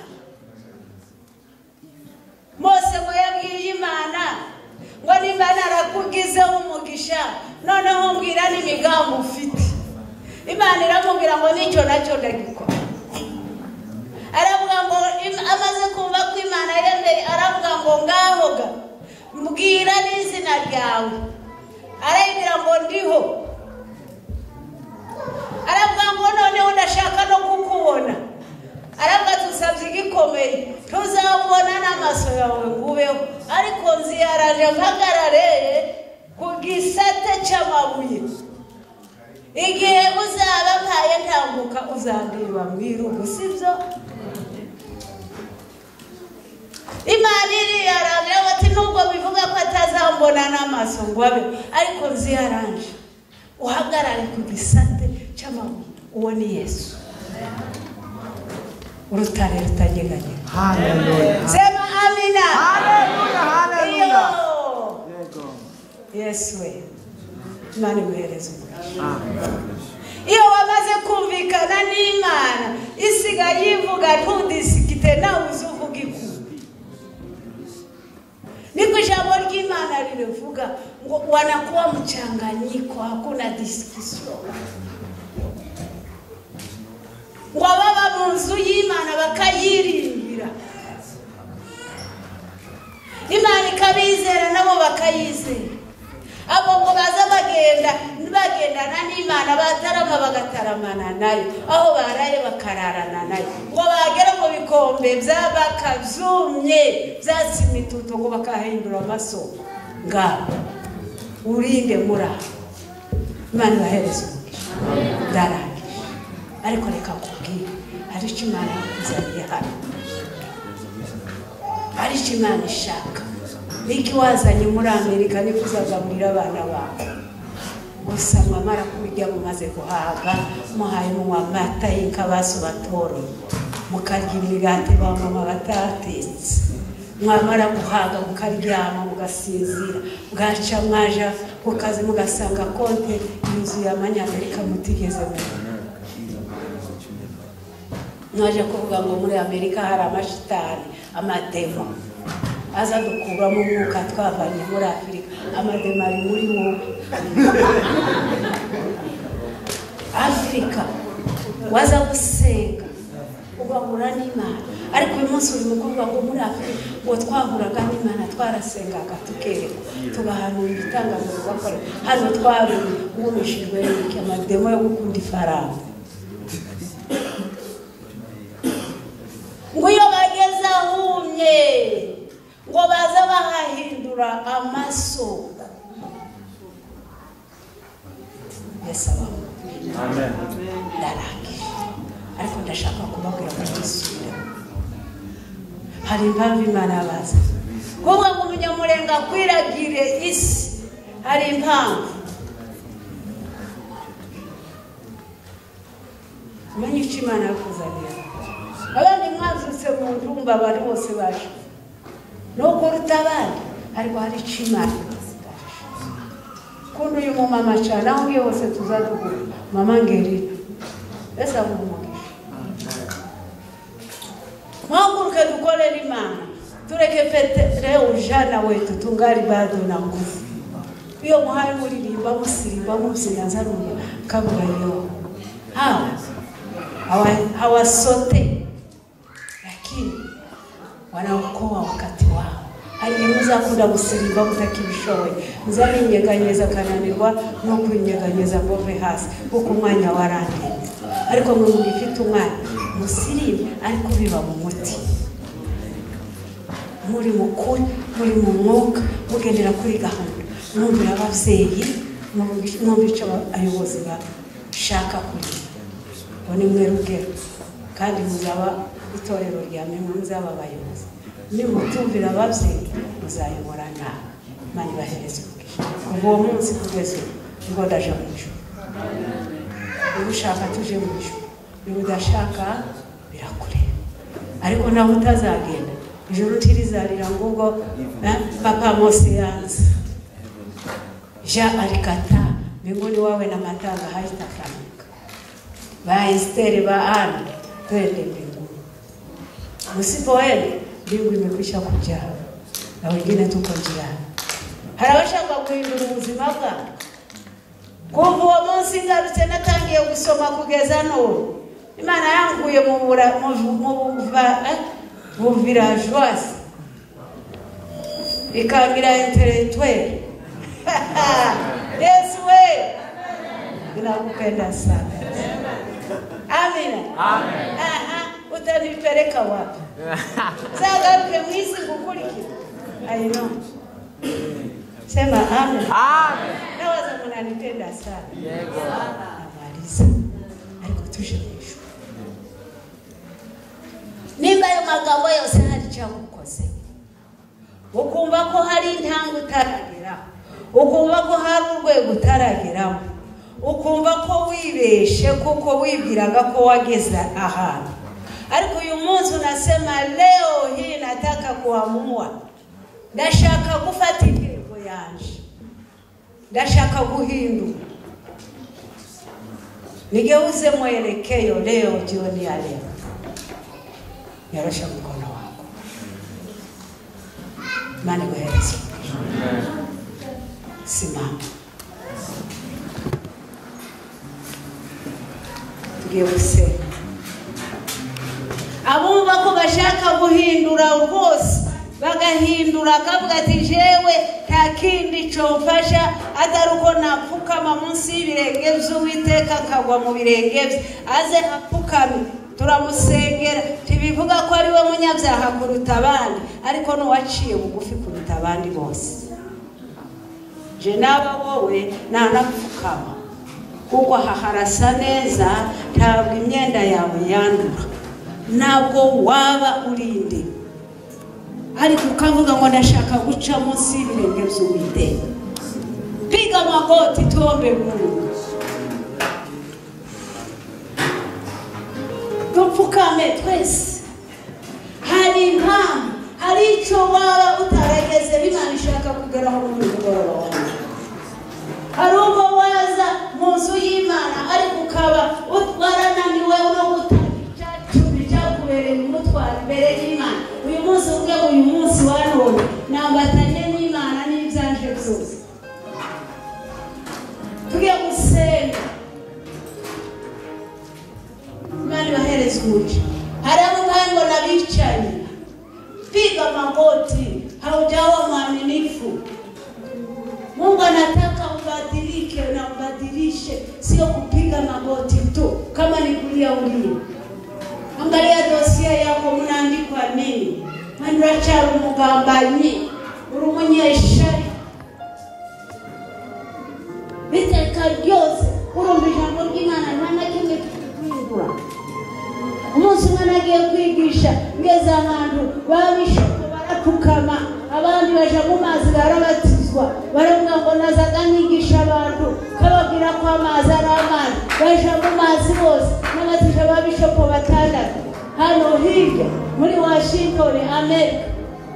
Mose ngo yabwiye Imana ngo nimba narakugize umugisha noneho mbwira n'imigambo ufite Imana iramubwira ngo nicyo nacyo ndagikora aravuga ngo amaze kumva ko Imana yemeye aravuga ngo ngahoga mbwira n'izina ryawe arayibwira ngo ndiho aravuga ngo noneho ndashaka no kukubona aravuga tusabye igikomeye tuzabona n'amaso yawe ngubeho ariko nziyaraje mpagarare ku gisate cy'amabuye igihe uzaba mpaye ntambuka uzandeba mwirugo sibyo Imana iriyaraje ati nubwo bivuga ko atazambona n'amaso ngwabe ariko nziyaraje uhagarare ku gisate cy'amabuye uwo ni Yesu urutare rutanyeganyega. Hallelujah. Sema amina. Hallelujah. Hallelujah. Yesu we. Imana imuhereze umugisha. Amen. Iyo wamaze kumvikana n'Imana isigaye ivuga ntudisikite nawe uzuvuga ikumbi. Niko jambo ry'Imana lilivuga ngo wanakuwa mchanganyiko, hakuna discussion. Ngo baba mu nzu y'Imana bakayirimbira, Imana ikabizera nabo bakayizera. Abo ngo baza bagendana n'Imana batarama bagataramana nayo, aho baraye bakararana nayo. Ngo bagera mu bikombe by'abakazumye byasimituto ngo bakahindura amasoko. Ngabo urinde mura Imana bahereza umugisha. Darangije. Ariko reka kubwira hari icyo Imana yakuzaniye hano, hari icyo Imana ishaka. Niki wazanye muri Amerika ni kuzagaburira abana bawe. Gusa mwamara kubijya mumaze guhaga, muhaye mu amata y'inkabaso batoro, mukarya imigati ba mama batatetse. Mwamara guhaga mukaryama mugasinzira, bwaca mwaja ku kazi mugasanga konte yuzuye amanyamerika mutigeze mubona. Mwaje kuvuga ngo muri Amerika hari amashitani, amademo aza dukuramo umwuka twavanye muri Afurika. Amademo ari muri wowe. Afrika waza gusenga ugahura n'Imana, ariko uyu munsi uri mukuvuga ngo muri Afurika ngo twahuraga n'Imana twarasengaga tukereka tugahanura ibitangazo tugakora. Hano twari ngumishijwe n'iki amademo yo gukunda ifaranga. Ngo iyo bageze ahumye ngo baza bahahindura amasoko. Yesu abaho. Amen. Darangije. Ariko ndashaka kubabwira ko gisubira. Hari impamvu Imana yabaza kuvuga ngo umunyamurenga kwiragire isi. Hari impamvu. Mwenye icyo Imana yakuzaniye. Abandi mwazutse mu ndumba bari bose baje nuko rutabandi, ariko hari icyo Imana yakuzaniye. Kundi uyu mumama cyane aho ngiye hose tuzadugura mama Ngerina. Ese amumugisha. Mwaguruke dukorere Imana, tureke Petero ujana wetu tungali bado na nguvu. Iyo muhaye muririmba musirimba muzinanza rumba kabura yo hawasote, lakini wanaokoa wakati wao. Alimuza kuda musirimba mutakibishowe muzamenyeganyeza kananirwa no kwinyeganyeza ngove hasi kuko umwanya warande. Ariko mwe mugifite umwanya musirimbe, ariko biba mu muti, muri mukuri, muri mu mwuka, mugendera kuri gahunda, mwumvira abavyeyi, mwumvira icyo abayobozi bashaka kuri bone mwe rugero, kandi muzaba itorero rya mwe muzaba abayobozi. Nimutumvira abavyeyi muzayobora nabi. Imana ibahereze umugisha. Kuva uwo munsi kugeza ngo ndaje mu ijuru. Niba ushaka tuje mu ijuru, niba udashaka birakureba. Ariko nawe utazagenda ijuru ntirizarira ngo ubwo papa Mose yanze ja alikata mbinguni wawe na matanga haitafanyika. Ba Esteri ba Ana twende mbinguni. Msipoenda mbingu imekwisha kujaa na wengine tuko njiani. Hari abashaka guhindura ubuzima bwawe. Kuva uwo munsi ngarutse natangiye gusoma kugeza none. Imana yanguye mu villageoise ikangira intellectuel. Yesu we ninakupenda sana. Amina. Amen. Utanipeleka wapi? Zagaruke mwisi kukuriki. I know. Sema amen. Amen. Nawaza mnanipenda sana. Yego. Namaliza. Ariko tuje mwisho. Nimba yo magambo yose hari cyamukoze. Ukumva ko hari intango utaragera. Ukumva ko hari urwego utarageraho. Ukumva ko wibeshe kuko wibwiraga ko wageze ahantu. Ariko uyu munsi unasema leo hii nataka kuamua. Ndashaka gufata intego yanje. Ndashaka guhinduka. Nigeuze mwelekeo leo jioni ya leo. Nyorosha mkono wako. Mani kuhereza. Simama. Tugeuze. Abumva ko bashaka guhindura rwose bagahindura akavuga ati jewe nta kindi cyomfasha atari uko napfukama munsi y'ibirenge by'Uwiteka akagwa mu birenge bye aze apfukame turamusengera tibivuga ko ari we munyabyaha kuruta abandi ariko n'uwaciye bugufi kuruta abandi bose. Je naba wowe nanapfukama kuko harasa neza ntabwo imyenda yawe yandura ntabwo waba urinde ariko ukavuga ngo ndashaka guca munsi y'ibirenge by'Uwiteka. Piga magoti tuombe Mungu. Tupfukame twese. Hari impamvu hari icyo waba utarageze Imana ishaka kugeraho mu mugoroba. Hari ubwo waza mu nzu y'Imana ariko ukaba warananiwe no gutanga cyakubereye umutwaro imbere y'Imana. Uyu munsi ubwe uyu munsi wanone nambatanye n'Imana n'ibyanje byose. Tugiye gusenga. Imana bahereza umugisha. Hari abantu nabicaye. Piga magoti, haujawa mwaminifu. Mungu anataka ubadilike na ubadilishe, sio kupiga magoti tu kama ni kulia ulia. Angalia dosia yako mnaandikwa nini? Mandracha umugambanyi, urumunyeshari. Biteka byose urumbisha ngo Imana nta kimwe kwindura. Umunsi umwana agiye kwigisha ngeze ahantu babishaka barapfukama abandi baje mu mazi barabatizwa baravuga ngo nazaga nyigisha abantu kababwira ko amazi ari amazi baje mu mazi bose n'abatije babishopo batandatu hano hirya muri Washington America.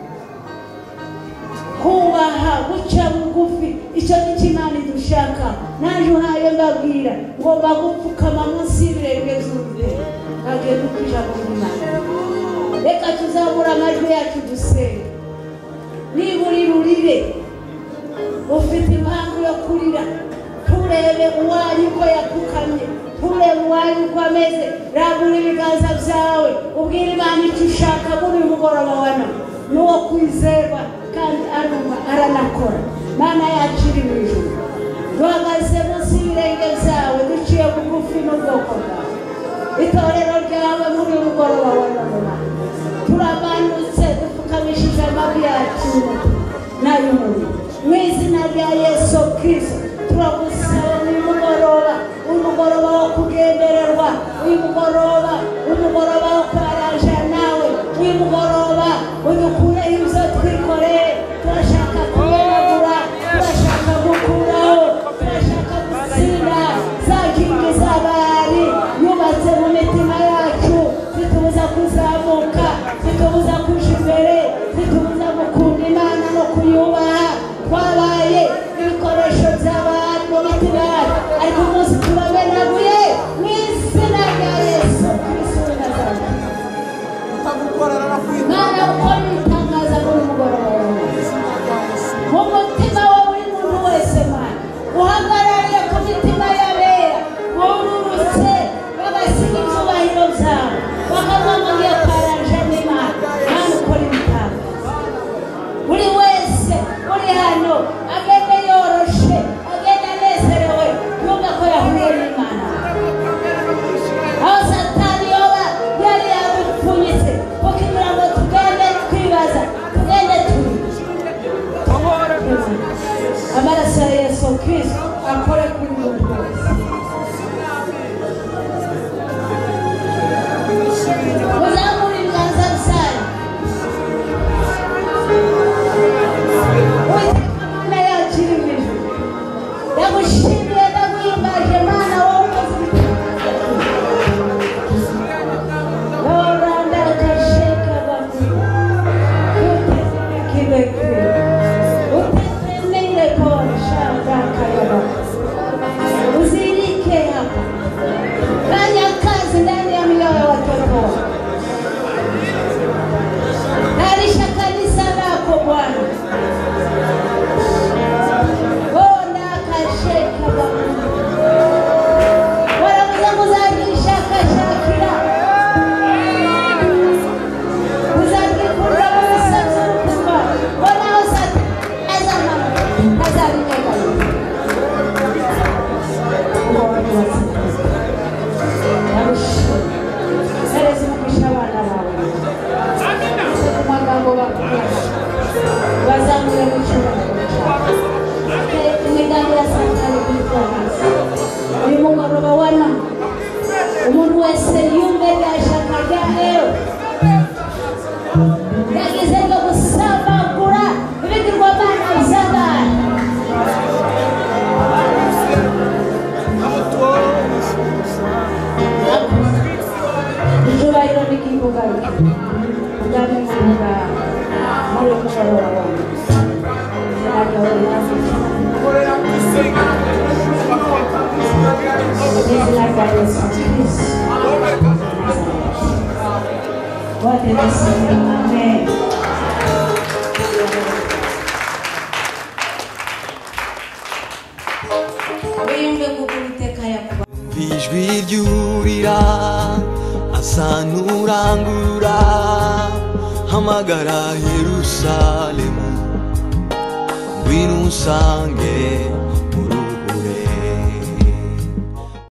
Kubaha guca bugufi icyo n'ikimana dushaka naje uhaye mbabwira ngo bagupfukama munsi y'ibirenge by'Uwiteka kage dukija mu Imana. Reka tuzabura amajwi yacu dusenge. Niburirire ufite impamvu yo kurira turebe uwanyu ko yapfukamye turebe uwanyu ko ameze ragura ibiganza byawe ubwira Imana icyo ushaka muri mugoroba wana n'uwo kwizerwa kandi aranakora. Mana yacu iri mu ijuru duhagaze munsi y'ibirenge byawe duciye bugufi n'ubwoko bwawe. Itorero ryawe muri mugoroba wana turamanutse dupfukamishije amavi yacu n'ay'umubiri mu izina rya Yesu Kristo. Turagusaba uyu mugoroba wo kugendererwa uyu mugoroba wo kwaraja nawe uyu mugoroba udukureho ibyo twikoreye. Turashaka kumenagura turashaka gukuraho turashaka gutsinda za kingi z'abari yubatse mu mitima yacu zitubuza kuzamuka zitubuza kuja imbere zitubuza gukunda Imana no kuyubaha. Twabaye ibikoresho by'abantu mu mitima yacu ariko umunsi turamenaguye mu izina rya Yesu Kristo w'i Nazareti. Mana ukora ibitangaza muri mugoroba mu mutima wa buri muntu wese Mana uhagarariye ku mitima y'abera bururutse bagasiga ibyubahiro byawe bakavuga ngo ngiye kwaranja n'Imana. Mana ukora ibitangaza buri wese uri hano agende yoroshe agende anezerewe yumva ko yahuye n'Imana. Aho Satani yoba yari yadupfunyitse kugira ngo tugende twibaza tugende turi amaraso ya Yesu Kristo akore kuri buri wese. Muzamure ibiganza byanyu. Uwiteka Mana yacu iri mu ijuru ndagushimiye ndaguhimbaje Mana wowe ukoze ibitangaza. ndabivuga muri mugoroba What did I say? Amen. ijwi ryurira asa n'urangurura hamagara Yerusalemu ngwino unsange